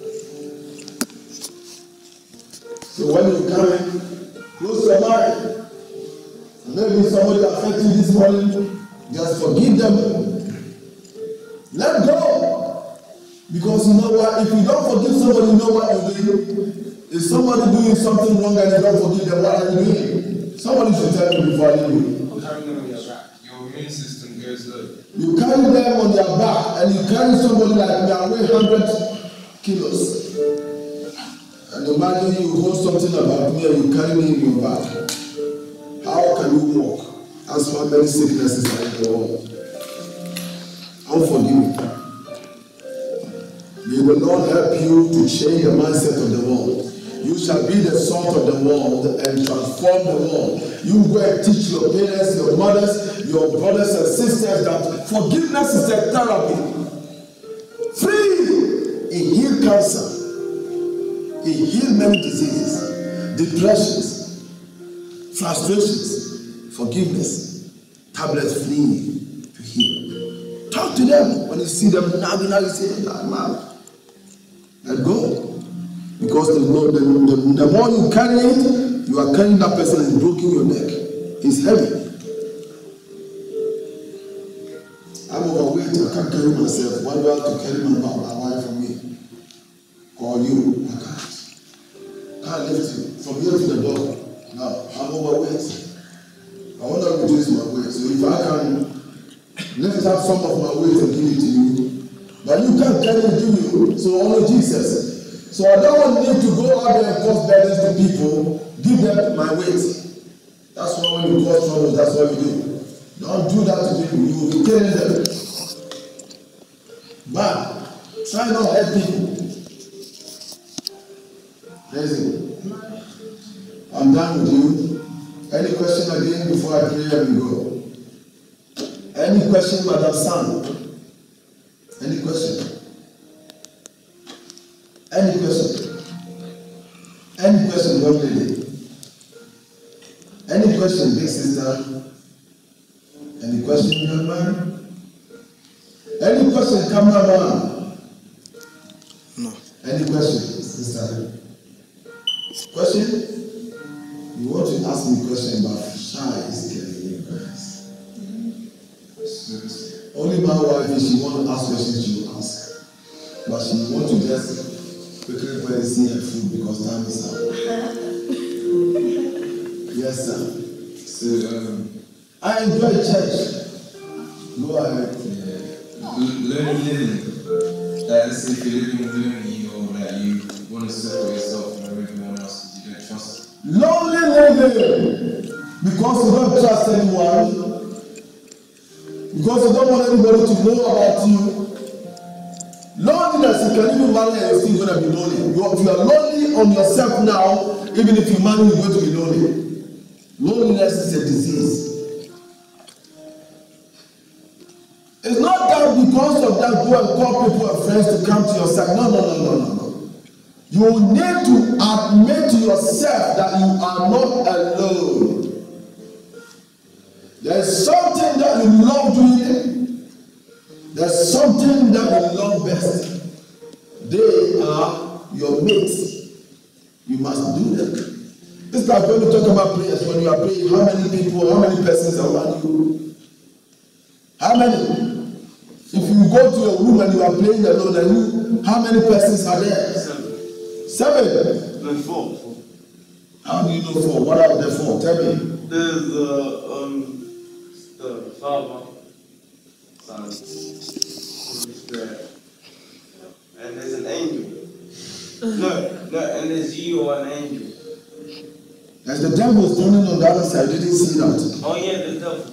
So when you come in, close your mind. Maybe somebody affected you this morning, just forgive them. Let go. Because you know what? If you don't forgive somebody, you know what you're doing? If somebody doing something wrong and you don't forgive them, what are you doing? Somebody should tell you before you do it. Your immune system goes low. You carry them on your back and you carry somebody like me and weigh one hundred kilos. And imagine you hold something about me and you carry me in your back. How can you walk? As for many sicknesses are in the world. Unforgiving. May the Lord help you to change the mindset of the world. You shall be the salt of the world and transform the world. You go and teach your parents, your mothers, your brothers and sisters that forgiveness is a therapy. Free! It heals cancer. It heals many diseases, depressions, frustrations, forgiveness, tablets free to heal. Talk to them when you see them now. Now you say, nah, man, let go. Because the, the, the, the more you carry it, you are carrying that person and breaking your neck. It's heavy. I'm overweight. I can't carry myself. Why do I have to carry my, my wife for me? Or you? I can't. Can't lift you from here to the door. No, I'm overweight. I want to reduce my weight. So if I can lift up some of my weight and give it to you, but you can't carry it to you, so only Jesus. So I don't want you to go out there and cause burdens to people. Give them my weight. That's why when you cause trouble, that's what we do. Don't do that to people. You will be killing them. But try not to hurt people. Listen. I'm done with you. Any question again before I pray and we go? Any question, Madam San? Any question? Any question? Any question, young lady? Any question, big sister? Any question, young man? Any question, cameraman? No. Any question, sister? Question? You want to ask me a question about shy is killing you guys. Only my wife, if she want to ask questions, she will ask. But she want to just quickly go and see her food because time is up. Yes, sir. So, um, I enjoy church. Go ahead. Yeah. Learning living. That's if you're living lonely or like you want to separate yourself from everyone else because you don't trust. Lonely living. Because you don't trust anyone. Because you don't want anybody to know about you. Loneliness, you can even marry and you're still going to be lonely. You are, if you are lonely on yourself now, even if you marry, you're going to be lonely. Loneliness is a disease. not because of that go and call people and friends to come to your side. No, no, no, no, no, no. You need to admit to yourself that you are not alone. There's something that you love doing. There's something that you love best. They are your mates. You must do them. It's like when we talk about prayers, when you are praying, how many people, how many persons around you? How many? If you go to your room and you are praying alone, and you, how many persons are there? Seven. Seven? No, four. How do you know four? What are the four? Tell me. There's uh, um, the Father, Son, Holy Spirit, and there's an angel. No, no, and there's you or an angel. As the devil was standing on the other side, didn't see that. Oh yeah, the devil.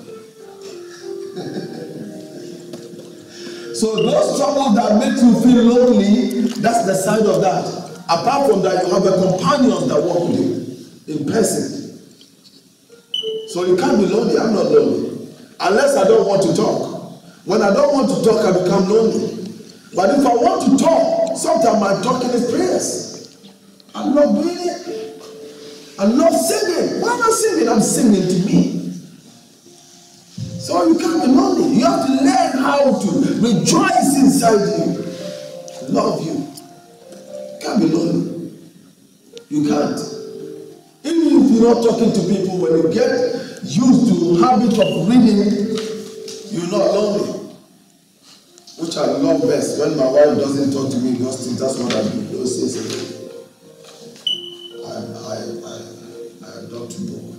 So those troubles that make you feel lonely, that's the side of that. Apart from that, you have a companion that walk with you in person. So you can't be lonely. I'm not lonely. Unless I don't want to talk. When I don't want to talk, I become lonely. But if I want to talk, sometimes my talking is prayers. I'm not doing it. I'm not singing. Why am I singing? I'm singing to me. So you can't be lonely. You have to learn how to rejoice inside you. Love you. You can't be lonely. You can't. Even if you're not talking to people, when you get used to the habit of reading, you're not lonely. Which I love best. When my wife doesn't talk to me, because that's what I do. Those things. I, I, I, I adopt a book.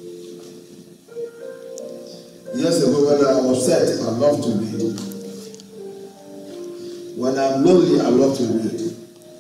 Years ago, when I was upset, I love to read. When I'm lonely, I love to read.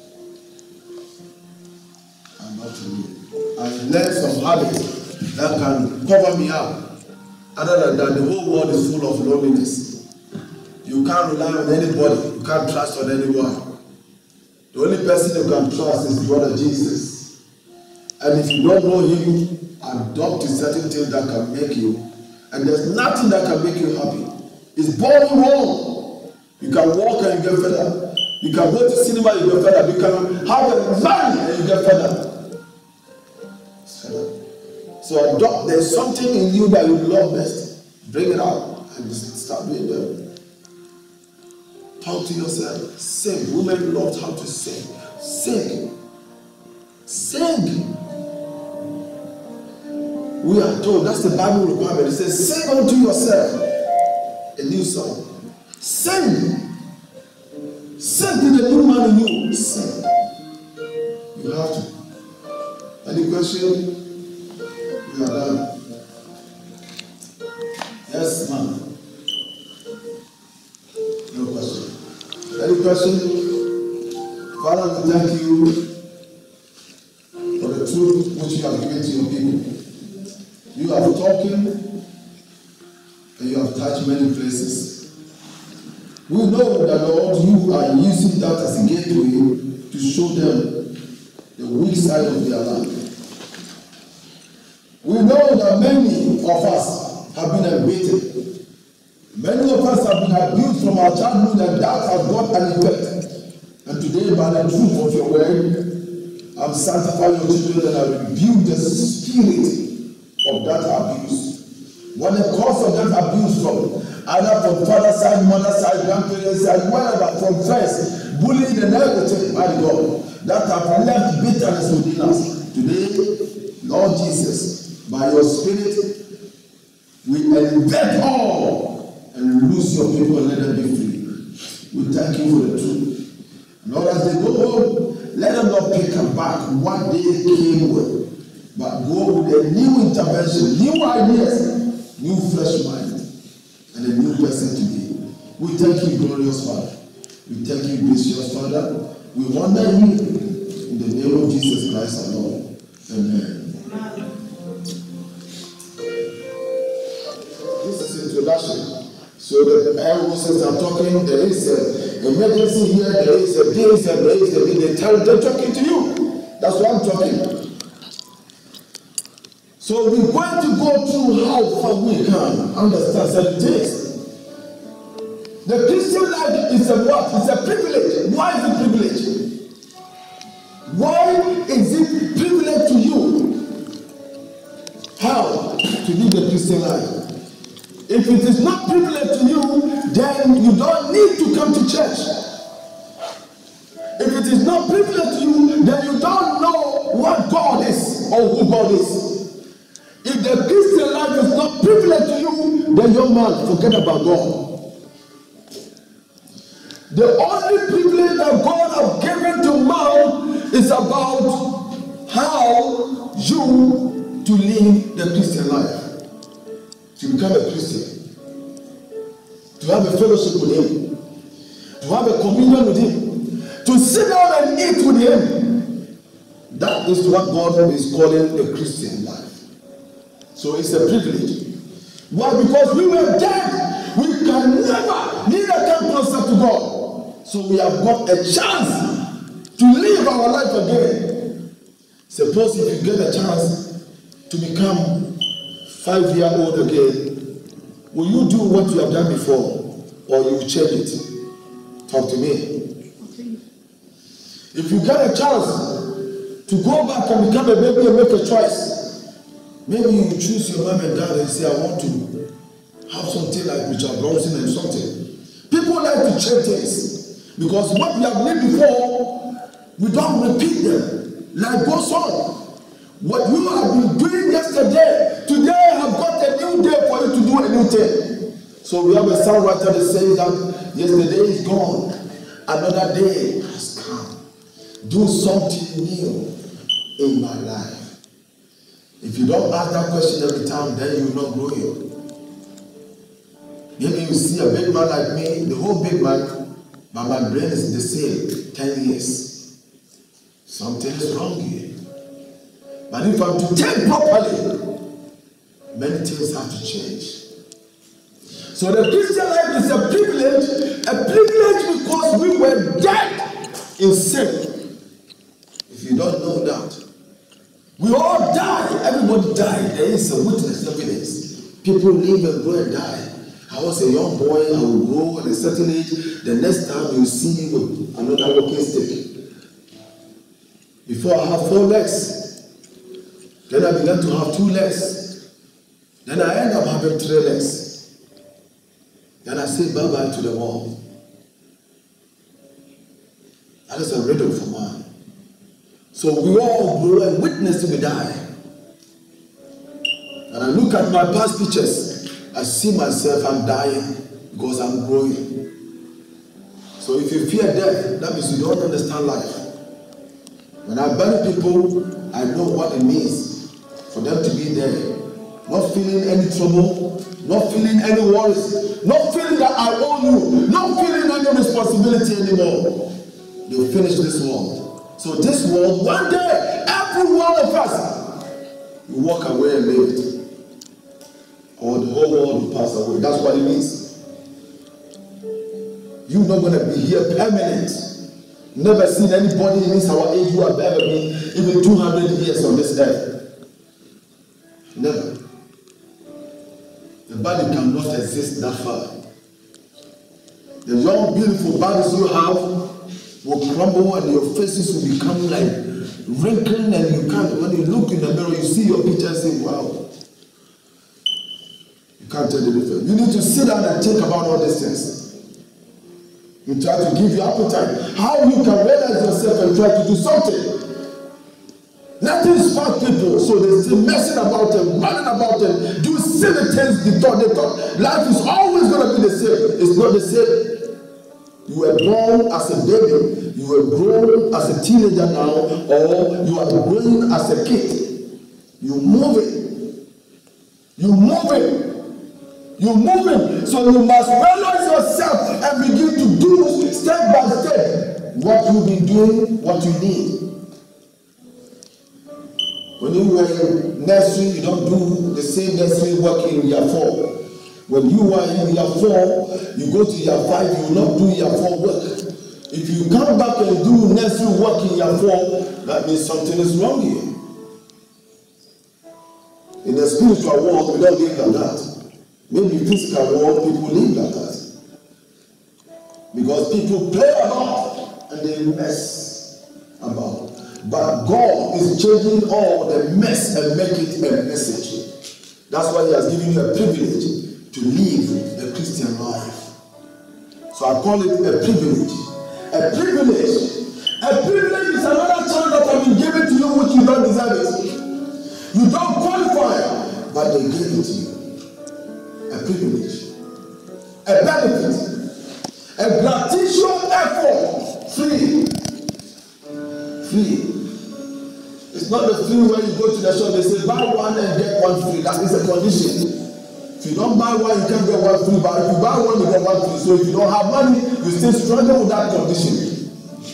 I love to read. I learned some habits that can cover me up. Other than that, the whole world is full of loneliness. You can't rely on anybody. You can't trust on anyone. The only person you can trust is brother Jesus. And if you don't know him, adopt a certain thing that can make you. And there's nothing that can make you happy. It's boring wrong. You can walk and you get fed up. You can go to cinema and you get fed up. You can have a money and you get fed up. Fed up. So adopt. There's something in you that you love best. Bring it out and start doing that. Talk to yourself. Sing. Women love how to sing. Sing. Sing. We are told, that's the Bible requirement. It says, sing unto yourself a new song. Sing. Sing to the new man in you. Sing. You have to. Any question? We are done. Yes, ma'am. No question. Any question? Father, we thank you for the truth which you have given to your people. You have talking and you have touched many places. We know that, Lord, you are using that as a gateway to show them the weak side of their life. We know that many of us have been embittered. Many of us have been abused from our childhood, and that has got an effect. And today, by the truth of your word, I'm sanctifying your children and I rebuke the spirit of that abuse. What the cause of that abuse from? Either from father side, mother side, grandparents side, whatever, from friends, bullying and everything, my God, that have left bitterness within us. Today, Lord Jesus, by your spirit, we elevate all and loose your people and let them be free. We thank you for the truth. Lord, as they go home, let them not pick back what they came with, but go with a new intervention, new ideas, new fresh mind, and a new person to be. We thank you, glorious Father. We thank you, gracious Father. We wonder you in the name of Jesus Christ our Lord. Amen. This is introduction. So the air hostess are talking. There is an emergency here. There is a this and there is a this. They're talking to you. That's why I'm talking. So we're going to go through how far we can understand certain things. The Christian life is a what? It's a privilege. Why is it privilege? Why is it privilege to you? How to live the Christian life? If it is not privilege to you, then you don't need to come to church. If it is not privilege to you, then you don't know what God is or who God is. If the Christian life is not privilege to you, then young man, forget about God. The only privilege that God has given to man is about how you to live the Christian life. To become a Christian. To have a fellowship with Him. To have a communion with Him. To sit down and eat with Him. That is what God is calling the Christian life. So it's a privilege. Why? Because we were dead. We can never, neither come closer to God. So we have got a chance to live our life again. Suppose if you get a chance to become five year old again, will you do what you have done before, or you change it? Talk to me. If you get a chance to go back and become a baby and make a choice, maybe you choose your mom and dad and say, I want to have something like Richard Bronson and something. People like to change things. Because what we have lived before, we don't repeat them. Life goes on. What you have been doing yesterday, today have got a new day for you to do a new thing. So we have a songwriter that says that yesterday is gone, another day has come. Do something new in my life. If you don't ask that question every time, then you will not grow you. Maybe you see a big man like me, the whole big man, but my brain is the same, ten years. Something is wrong here. But if I'm to take properly, many things have to change. So the Christian life is a privilege, a privilege because we were dead in sin. If you don't know that, we all die, everybody died. There is a witness evidence. People live and grow and die. I was a young boy, I will grow at a certain age. The next time you see me with another walking stick. Before I have four legs, then I began to have two legs. Then I end up having three legs. Then I say bye-bye to the world. That is a riddle for man. So we all grow and witness till we die. And I look at my past pictures. I see myself, I'm dying because I'm growing. So if you fear death, that means you don't understand life. When I bury people, I know what it means for them to be there. Not feeling any trouble, not feeling any worries, not feeling that I owe you, not feeling any responsibility anymore. They'll finish this world. So this world, one day, every one of us will walk away and leave it. Or the whole world will pass away. That's what it means. You're not going to be here permanent. Never seen anybody in this our age who have ever been even two hundred years on this earth. Never. The body cannot exist that far. The young, beautiful bodies you have will crumble and your faces will become like wrinkling, and you can't, when you look in the mirror, you see your picture and say, wow. Can't tell the difference. You need to sit down and think about all these things. You try to give your appetite. How you can realize yourself and try to do something. Nothing sparks people, so they're still messing about them, running about them, do silly things they thought they thought. Life is always going to be the same. It's not the same. You were born as a baby, you were grown as a teenager now, or you are growing as a kid. You're moving. You're moving. You're moving, so you must realize yourself and begin to do step by step what you've been doing, what you need. When you were in nursery, you don't do the same nursery work in year four. When you are in year four, you go to year five, you will not do year four work. If you come back and do nursery work in year four, that means something is wrong here. In the spiritual world, we don't live like that. Maybe physical world, people live like that. Because people play about and they mess about. But God is changing all the mess and make it a message. That's why He has given you a privilege to live the Christian life. So I call it a privilege. A privilege. A privilege is another chance that has been given to you which you don't deserve it. You don't qualify, but they gave it to you. A privilege. A benefit. A gratuitous effort. Free. Free. It's not the free where you go to the shop, they say buy one and get one free. That is a condition. If you don't buy one, you can't get one free. But if you buy one, you get one free. So if you don't have money, you still struggle with that condition.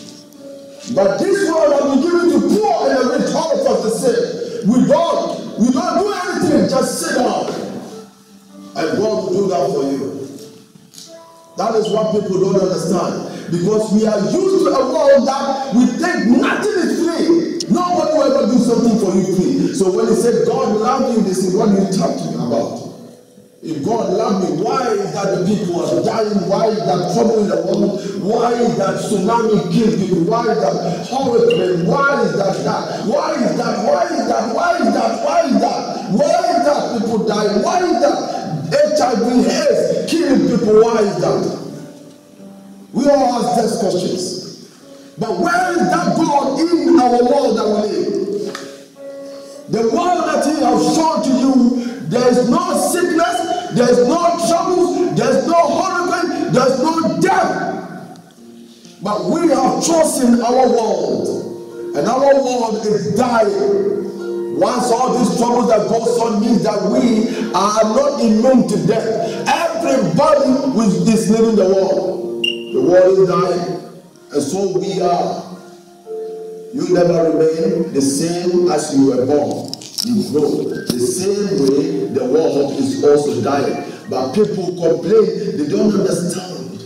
But this world has been given to poor and the rich, all of us the same. We don't, we don't do anything, just sit down. And God will do that for you. That is what people don't understand. Because we are used to a world that we think nothing is free. Nobody will ever do something for you free. So when they say God love you, they say, what are you talking about? If God loved me, why is that the people are dying? Why is that trouble in the world? Why is that tsunami killing people? Why is that hurricane? Why is that that? Why is that? Why is that? Why is that? Why is that? Why is that people dying? Why is that H I V AIDS killing people? Why is that? We all ask these questions. But where is that God in our world that we live? The world that He has shown to you, there is no sickness, there is no troubles, there is no hurricane, there is no death. But we have chosen our world, and our world is dying. Once all these troubles that goes on means that we are not immune to death. Everybody is living the world. The world is dying, and so we are. You never remain the same as you were born. You grow. The same way the world is also dying. But people complain, they don't understand.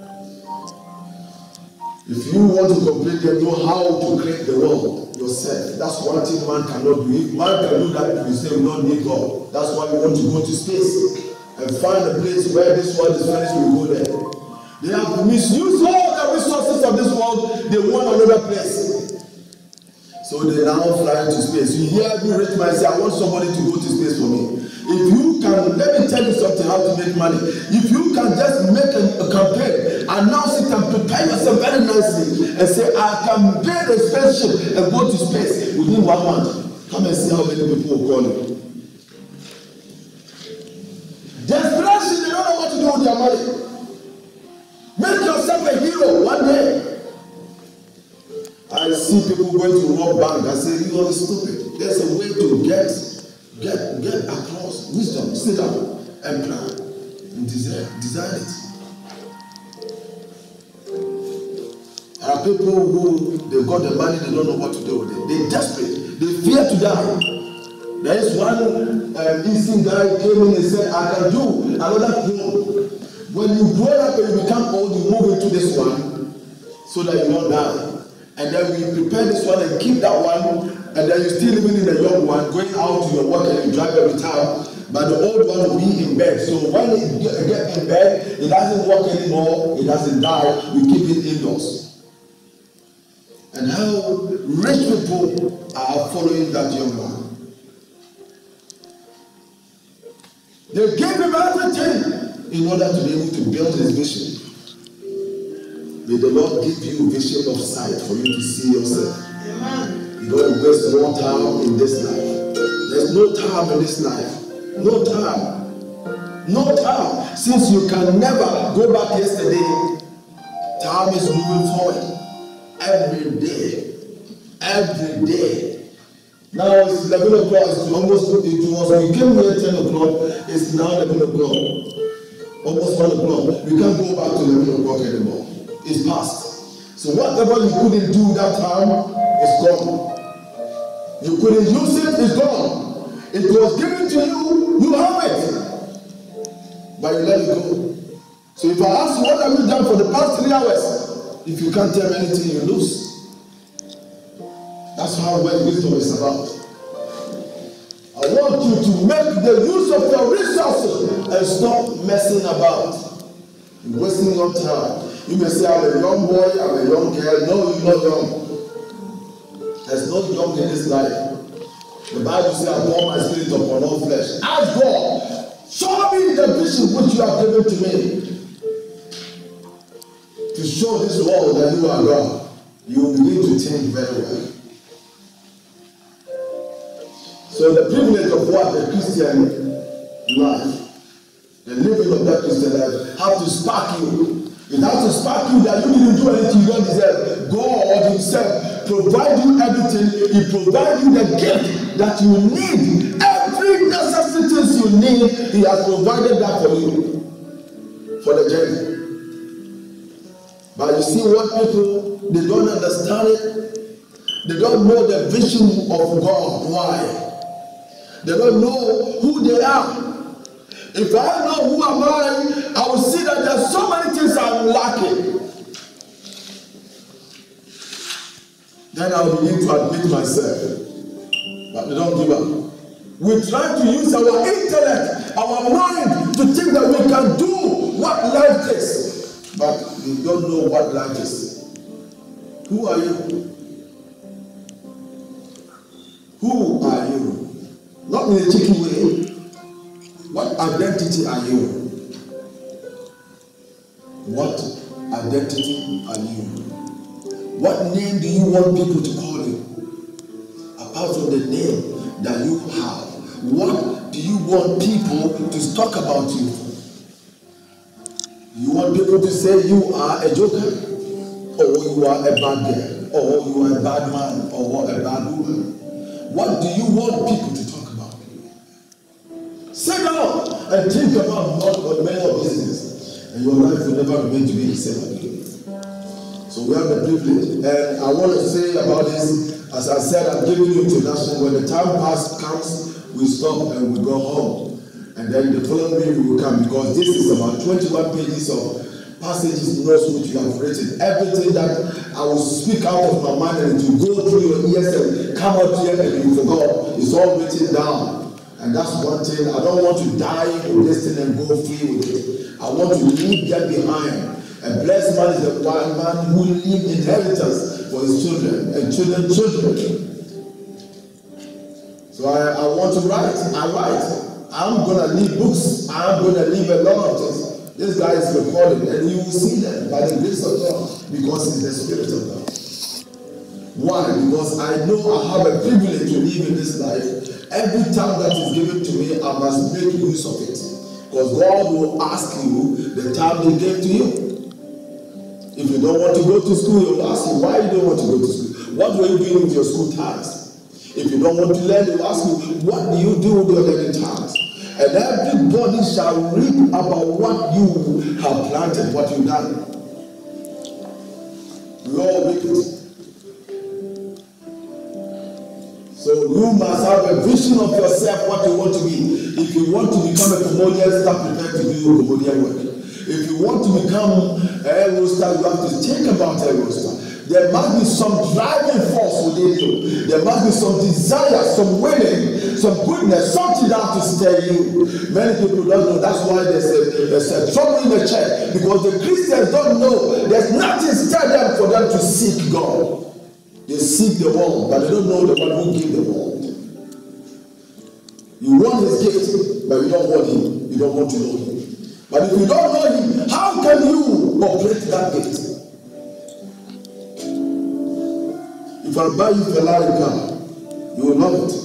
If you want to complain, you know how to create the world yourself. That's one thing man cannot do. If man can do that, you say we don't need God. That's why we want to go to space and find a place where this world is finished, we go there. They have misused all the resources of this world. They want another place. So they now fly to space. You hear me rich man say, I want somebody to go to space for me. If you can, let me tell you something how to make money. If you can just make a, a campaign, announce it and prepare yourself very nicely and say, I can build a spaceship and go to space within one month. Come and see how many people will call you. Desperation, they don't know what to do with their money. Make yourself a hero one day. I see people going to rob bank. I say, you are stupid. There's a way to get, get, get across wisdom. Sit down and plan and design, design it. There are people who they got the money, they don't know what to do with it. They're desperate. They fear to die. There is one um, Eastern guy came in and said, I can do another clone. When you grow up and you become old, you move into this one so that you don't die. And then we prepare this one and keep that one, and then you're still living in the young one, going out to your work and you drive every time. But the old one will be in bed. So when it gets in bed, it doesn't work anymore, it doesn't die, we keep it indoors. And how rich people are following that young one. They gave him everything in order to be able to build his vision. May the Lord give you vision of sight for you to see yourself. Amen. You don't waste more time in this life. There's no time in this life. No time. No time. Since you can never go back yesterday, time is moving forward. Every day. Every day. Now it's eleven o'clock. It's almost, it was, we came here ten o'clock. It's now eleven o'clock. Almost one o'clock. We can't go back to eleven o'clock anymore. It's past. So whatever you couldn't do that time is gone. You couldn't use it, it's gone. It was given to you, you have it. But you let it go. So if I ask you what have you done for the past three hours, if you can't tell me anything, you lose. That's how well wisdom is about. I want you to make the use of your resources and stop messing about. You're wasting your time. You may say, I'm a young boy, I'm a young girl. No, you're not young. There's no young in this life. The Bible says, I pour my spirit upon all flesh. Ask God, show me the vision which you have given to me. To show this world that you are God. You will begin to think very well. So the privilege of what the Christian life, the living of that Christian life, have to spark you. It has to spark you that you didn't do anything you don't deserve. God himself provides you everything. He provides you the gift that you need. Every necessities you need, he has provided that for you. For the journey. But you see what people, they don't understand it. They don't know the vision of God. Why? They don't know who they are. If I know who am I, I will see that there are so many things I'm lacking. Then I will begin to admit myself. But we don't give up. We try to use our intellect, our mind, to think that we can do what life is. But we don't know what life is. Who are you? Who are you? Not in a cheeky way. What identity are you? What identity are you? What name do you want people to call you? Apart from the name that you have, what do you want people to talk about you? You want people to say you are a joker, or you are a bad girl, or you are a bad man, or a bad woman? What do you want people to talk about? Sit down and think about what many of business, and your life will never remain to be the same again. So we have the privilege, and I want to say about this, as I said, I'm giving you introduction. When the time pass comes, we stop and we go home. And then the following week we will come, because this is about twenty-one pages of passages, notes which you have written. Everything that I will speak out of my mind and it will go through your ears and come out here and you forgot. It's all written down. And that's one thing. I don't want to die with this thing and go free with it. I want to leave that behind. A blessed man is a one man who leaves inheritance for his children and children's children. So I, I want to write. I write. I'm going to leave books. I'm going to leave a lot of things. This guy is recording, and you will see them by the grace of God, because it's the Spirit of God. Why? Because I know I have a privilege to live in this life. Every time that is given to me, I must make use of it. Because God will ask you the time He gave to you. If you don't want to go to school, He will ask you why you don't want to go to school. What were you doing with your school tasks? If you don't want to learn, He will ask you, what do you do with your learning tasks? And everybody shall reap about what you have planted, what you've done. We all reap it. So you must have a vision of yourself, what you want to be. If you want to become a commodian, start prepared to do your commodian work. If you want to become a aerostar, you have to think about aerostar. There must be some driving force within you. There must be some desire, some willing, some goodness, something that to stay you. Many people don't know. That's why there's a, there's a trouble in the church. Because the Christians don't know. There's nothing stir them for them to seek God. They seek the world, but they don't know the one who gave the world. You want His gift, but you don't want Him. You don't want to know Him. But if you don't know Him, how can you operate that gift? If I buy you a Ferrari car, you will love it.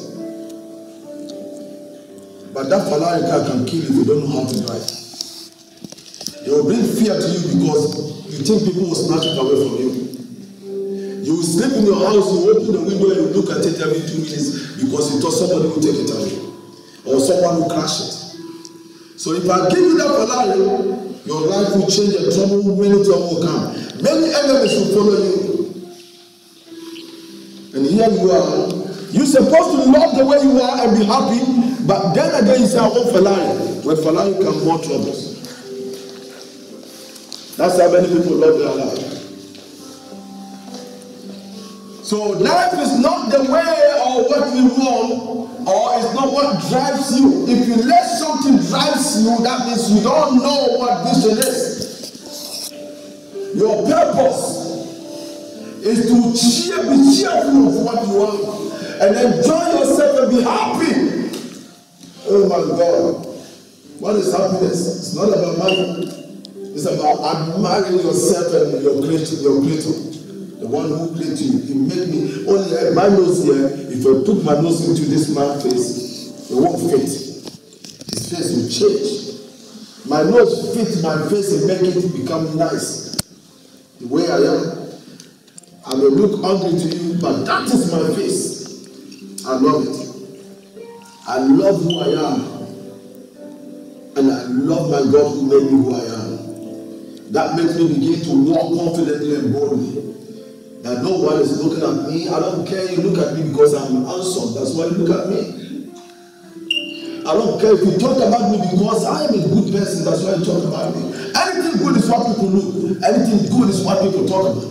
But that Ferrari car can kill you if you don't know how to drive. It will bring fear to you because you think people will snatch it away from you. You will sleep in your house, you open the window and you look at it every two minutes because you thought somebody will take it away. Or someone will crash it. So if I give you that Ferrari, your life will change and trouble, many trouble will come. Many enemies will follow you. And here you are. You're supposed to love the way you are and be happy, but then again you say, I want Ferrari. When Ferrari comes, more troubles. That's how many people love their life. So life is not the way or what we want, or it's not what drives you. If you let something drive you, that means you don't know what vision is. Your purpose is to cheer, be cheerful of what you want and enjoy yourself and be happy. Oh my God. What is happiness? It's not about money. It's about admiring yourself and your creator, your creator. The one who created you. He made me only my nose here. If I put my nose into this man's face, it won't fit. His face will change. My nose fits my face and make it become nice. The way I am. I may look ugly to you, but that is my face. I love it. I love who I am. And I love my God who made me who I am. That makes me begin to walk confidently and boldly. That no one is looking at me. I don't care you look at me because I'm handsome. That's why you look at me. I don't care if you talk about me because I am a good person. That's why you talk about me. Anything good is what people look. Anything good is what people talk about.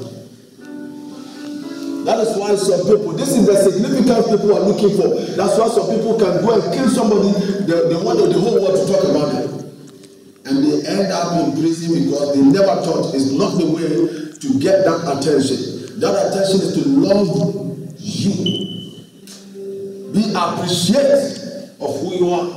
That is why some people, this is the significance people are looking for. That's why some people can go and kill somebody. They, they want the whole world to talk about them. And they end up in prison because they never thought it's not the way to get that attention. That attention is to love you. Be appreciative of who you are.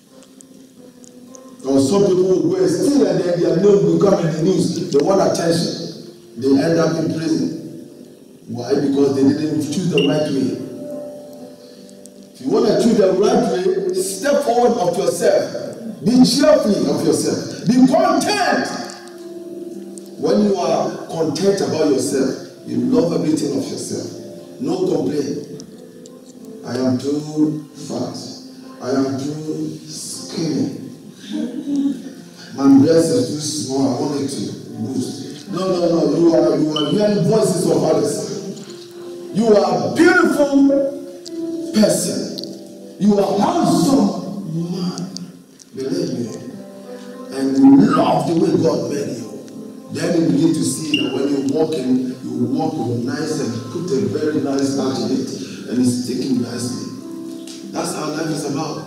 Or some people will go and steal and then their name will come in the news. They want attention. They end up in prison. Why? Because they didn't choose the right way. If you want to choose the right way, step forward of yourself. Be cheerful of yourself. Be content. When you are content about yourself, you love everything of yourself. No complaint. I am too fat. I am too skinny. My breast is too small. I want it to boost. No, no, no. You are you are hearing voices of others. You are a beautiful person. You are handsome man. Believe me. And you love the way God made you. Then you begin to see that when you walk in, you walk with nice and put a very nice touch in it. And it's sticking nicely. That's how life is about.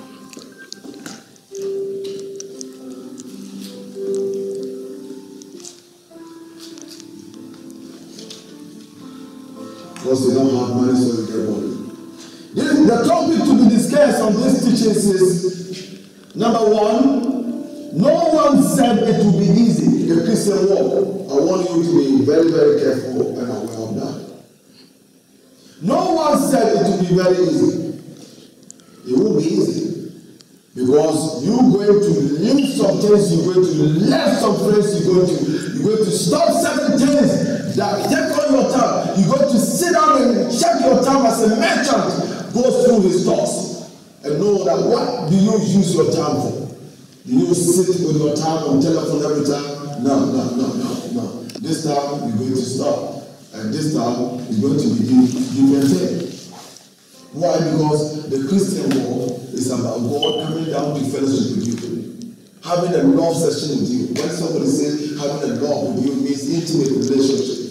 Because you don't have money, so you get money. The topic to be discussed on this teaching is number one, no one said it would be easy, the Christian walk. I want you to be very, very careful and aware of that. No one said it would be very easy. It won't be easy. Because you're going to leave some things, you're going to left some friends, you're going to, you're going to stop certain things that take on your time. You're going to sit down and check your time as a merchant goes through his thoughts and know that what do you use your time for? Do you sit with your time on telephone every time? No, no, no, no, no. This time you're going to stop. And this time you're going to begin different things. Why? Because the Christian walk is about God coming down to fellowship with you. Having a love session with you. When somebody says having a love with you, it means intimate relationship.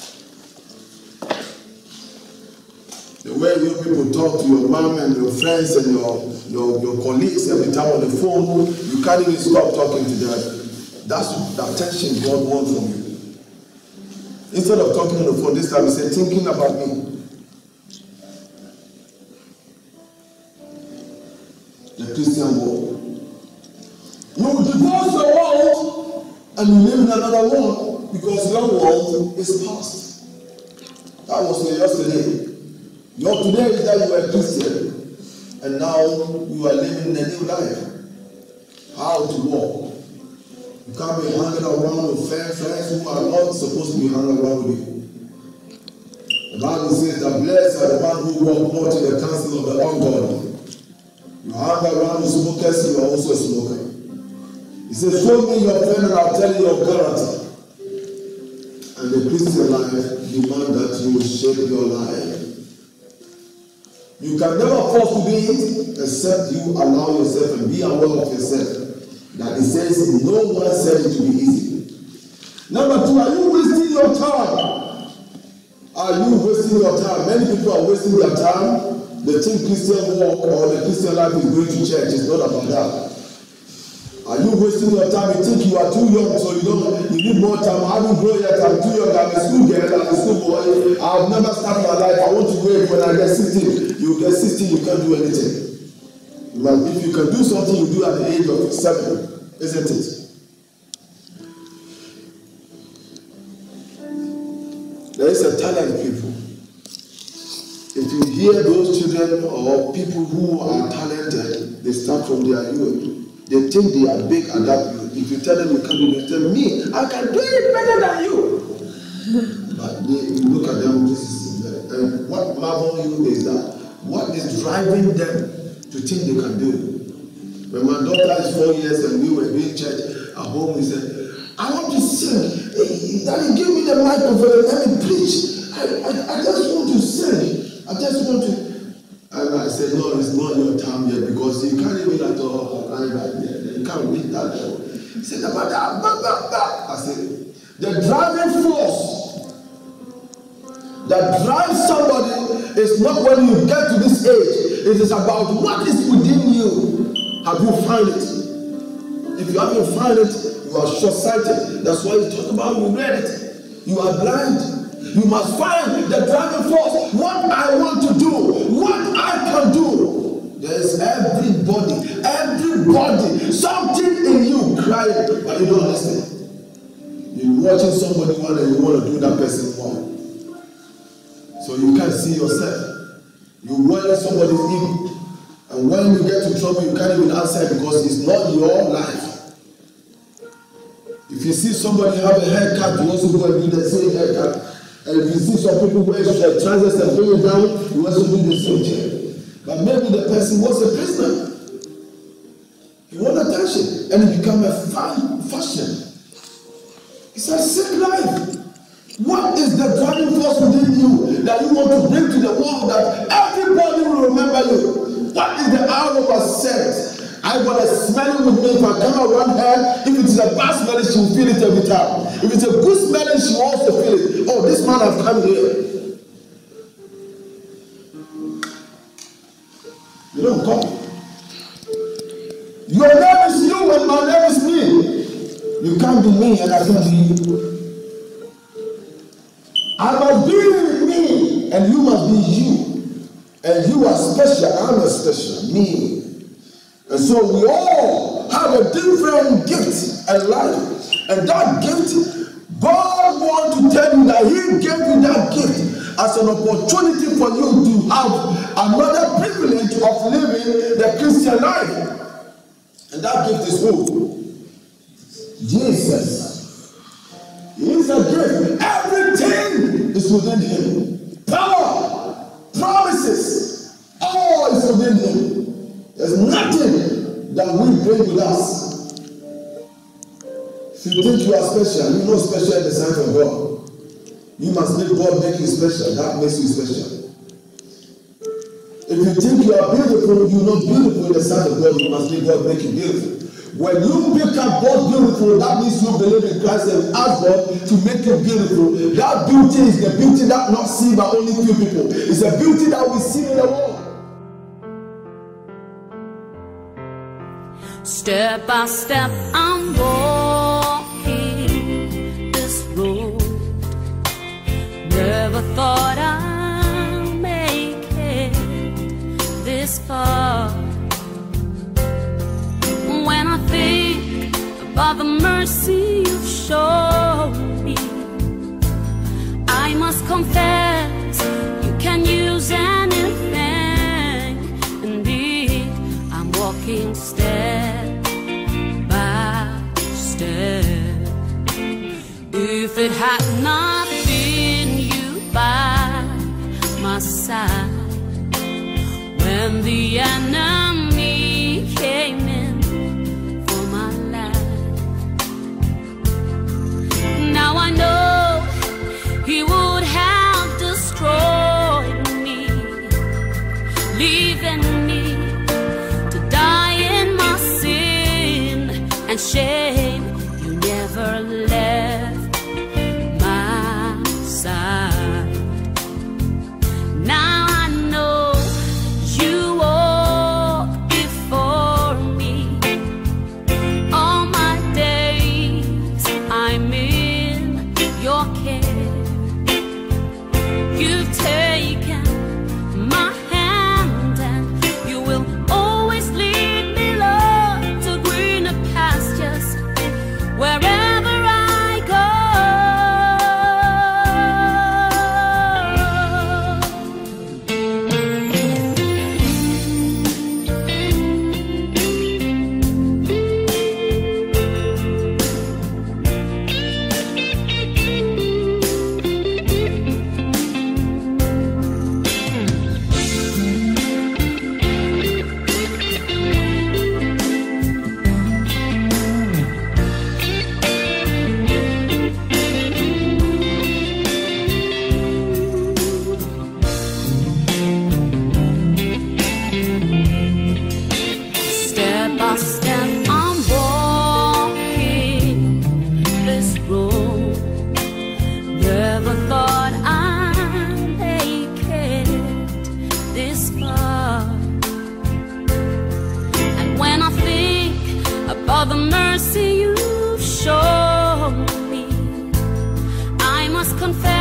The way you people talk to your mom and your friends and your, your, your colleagues every time on the phone, you can't even stop talking to them. That's the attention God wants from you. Instead of talking on the phone this time, you say, thinking about me. The Christian world. You divorce the world and you live in another world because your world is past. That was for yesterday. Your today is that you are a Christian and now you are living a new life. How to walk. You can't be hanging around with friends who are not supposed to be hanging around with you. The Bible says that blessed are the man who walk not in the counsel of the ungodly. You hang around with smokers, you are also a smoker. He says, show me your friend and I'll tell you your character. And the Christian life demands that you shape your life. You can never force to be it except you allow yourself and be aware of yourself. That it says no one said it to be easy. Number two, are you wasting your time? Are you wasting your time? Many people are wasting their time. They think Christian walk or the Christian life is going to church. It's not about that. Are Are you wasting your time? You think you are too young, so you don't, you need more time. I haven't grown yet. I'm too young. I'm a school girl. I'm a school boy. I've never started my life. I want to wait when I get sixteen. You get sixteen, you can't do anything. But if you can do something, you do at the age of seven, isn't it? There is a talent, people. If you hear those children or people who are talented, they start from their youth. They think they are big at that youth. If you tell them you can't do it, they tell me, I can do it better than you. But they, you look at them, this is, uh, what marvel you is that, what is driving them to think they can do it? When my daughter is four years and we were doing church at home, we said, I want to sing. Daddy, give me the microphone, let me preach. I, I, I just want to sing. I just want to. And I said, no, it's not your time yet because you can't even at all. You can't read that. He said, about that, blah, blah, blah. I said, the driving force that drives somebody is not when you get to this age. It is about what is within you. Have you found it? If you haven't found it, you are short-sighted. That's why you talk about regret it. You are blind. You must find the driving force. What I want to do, what I can do. There's everybody, everybody, something in you crying, but you don't listen. You're watching somebody one and you want to do that person one. So you can't see yourself. You're wearing somebody's ego. And when you get to trouble, you can't even answer because it's not your life. If you see somebody have a haircut, you also go and do the same haircut. And if you see some people wear trousers and bring it down, you also do the same thing. But maybe the person was a prisoner. He want attention and it become a fun fashion. It's a sick life. What is the driving force within you that you want to bring to the world that everybody will remember you? What is the hour of scent? I want to smell it with me. If I come around her, if it is a bad smell, she will feel it every time. If it's a good smell, she will also feel it. Oh, this man has come here. You don't come. Your name is you and my name is me. You can't be me and I can't be you. I must be me and you must be you. And you are special, I'm a special, me. And so we all have a different gift in life. And that gift, God wants to tell you that He gave you that gift as an opportunity for you to have another privilege of living the Christian life. And that gift is who? Jesus. He is a gift. Everything is within Him. Power, promises, all is within Him. There's nothing that we bring with us. If you think you are special, you're not special in the sight of God. You must make God make you special. That makes you special. If you think you are beautiful, you're not beautiful in the sight of God. You must make God make you beautiful. When you pick up God beautiful, that means you believe in Christ and ask God to make you beautiful. That beauty is the beauty that not seen by only few people. It's a beauty that we see in the world. Step by step, I'm walking this road. Never thought I'd make it this far. When I think about the mercy you've shown me, I must confess you can use anything. Indeed, I'm walking step if it had not been you by my side, when the enemy came in for my life, now I know he would have destroyed me, leaving me to die in my sin and shame. You never left my side. Now I know you walking. You've taken my hand and you will always lead me, Lord, to greener pastures wherever I go. Step by step, I'm walking this road. Never thought I'd make it this far. And when I think about the mercy you've shown me, I must confess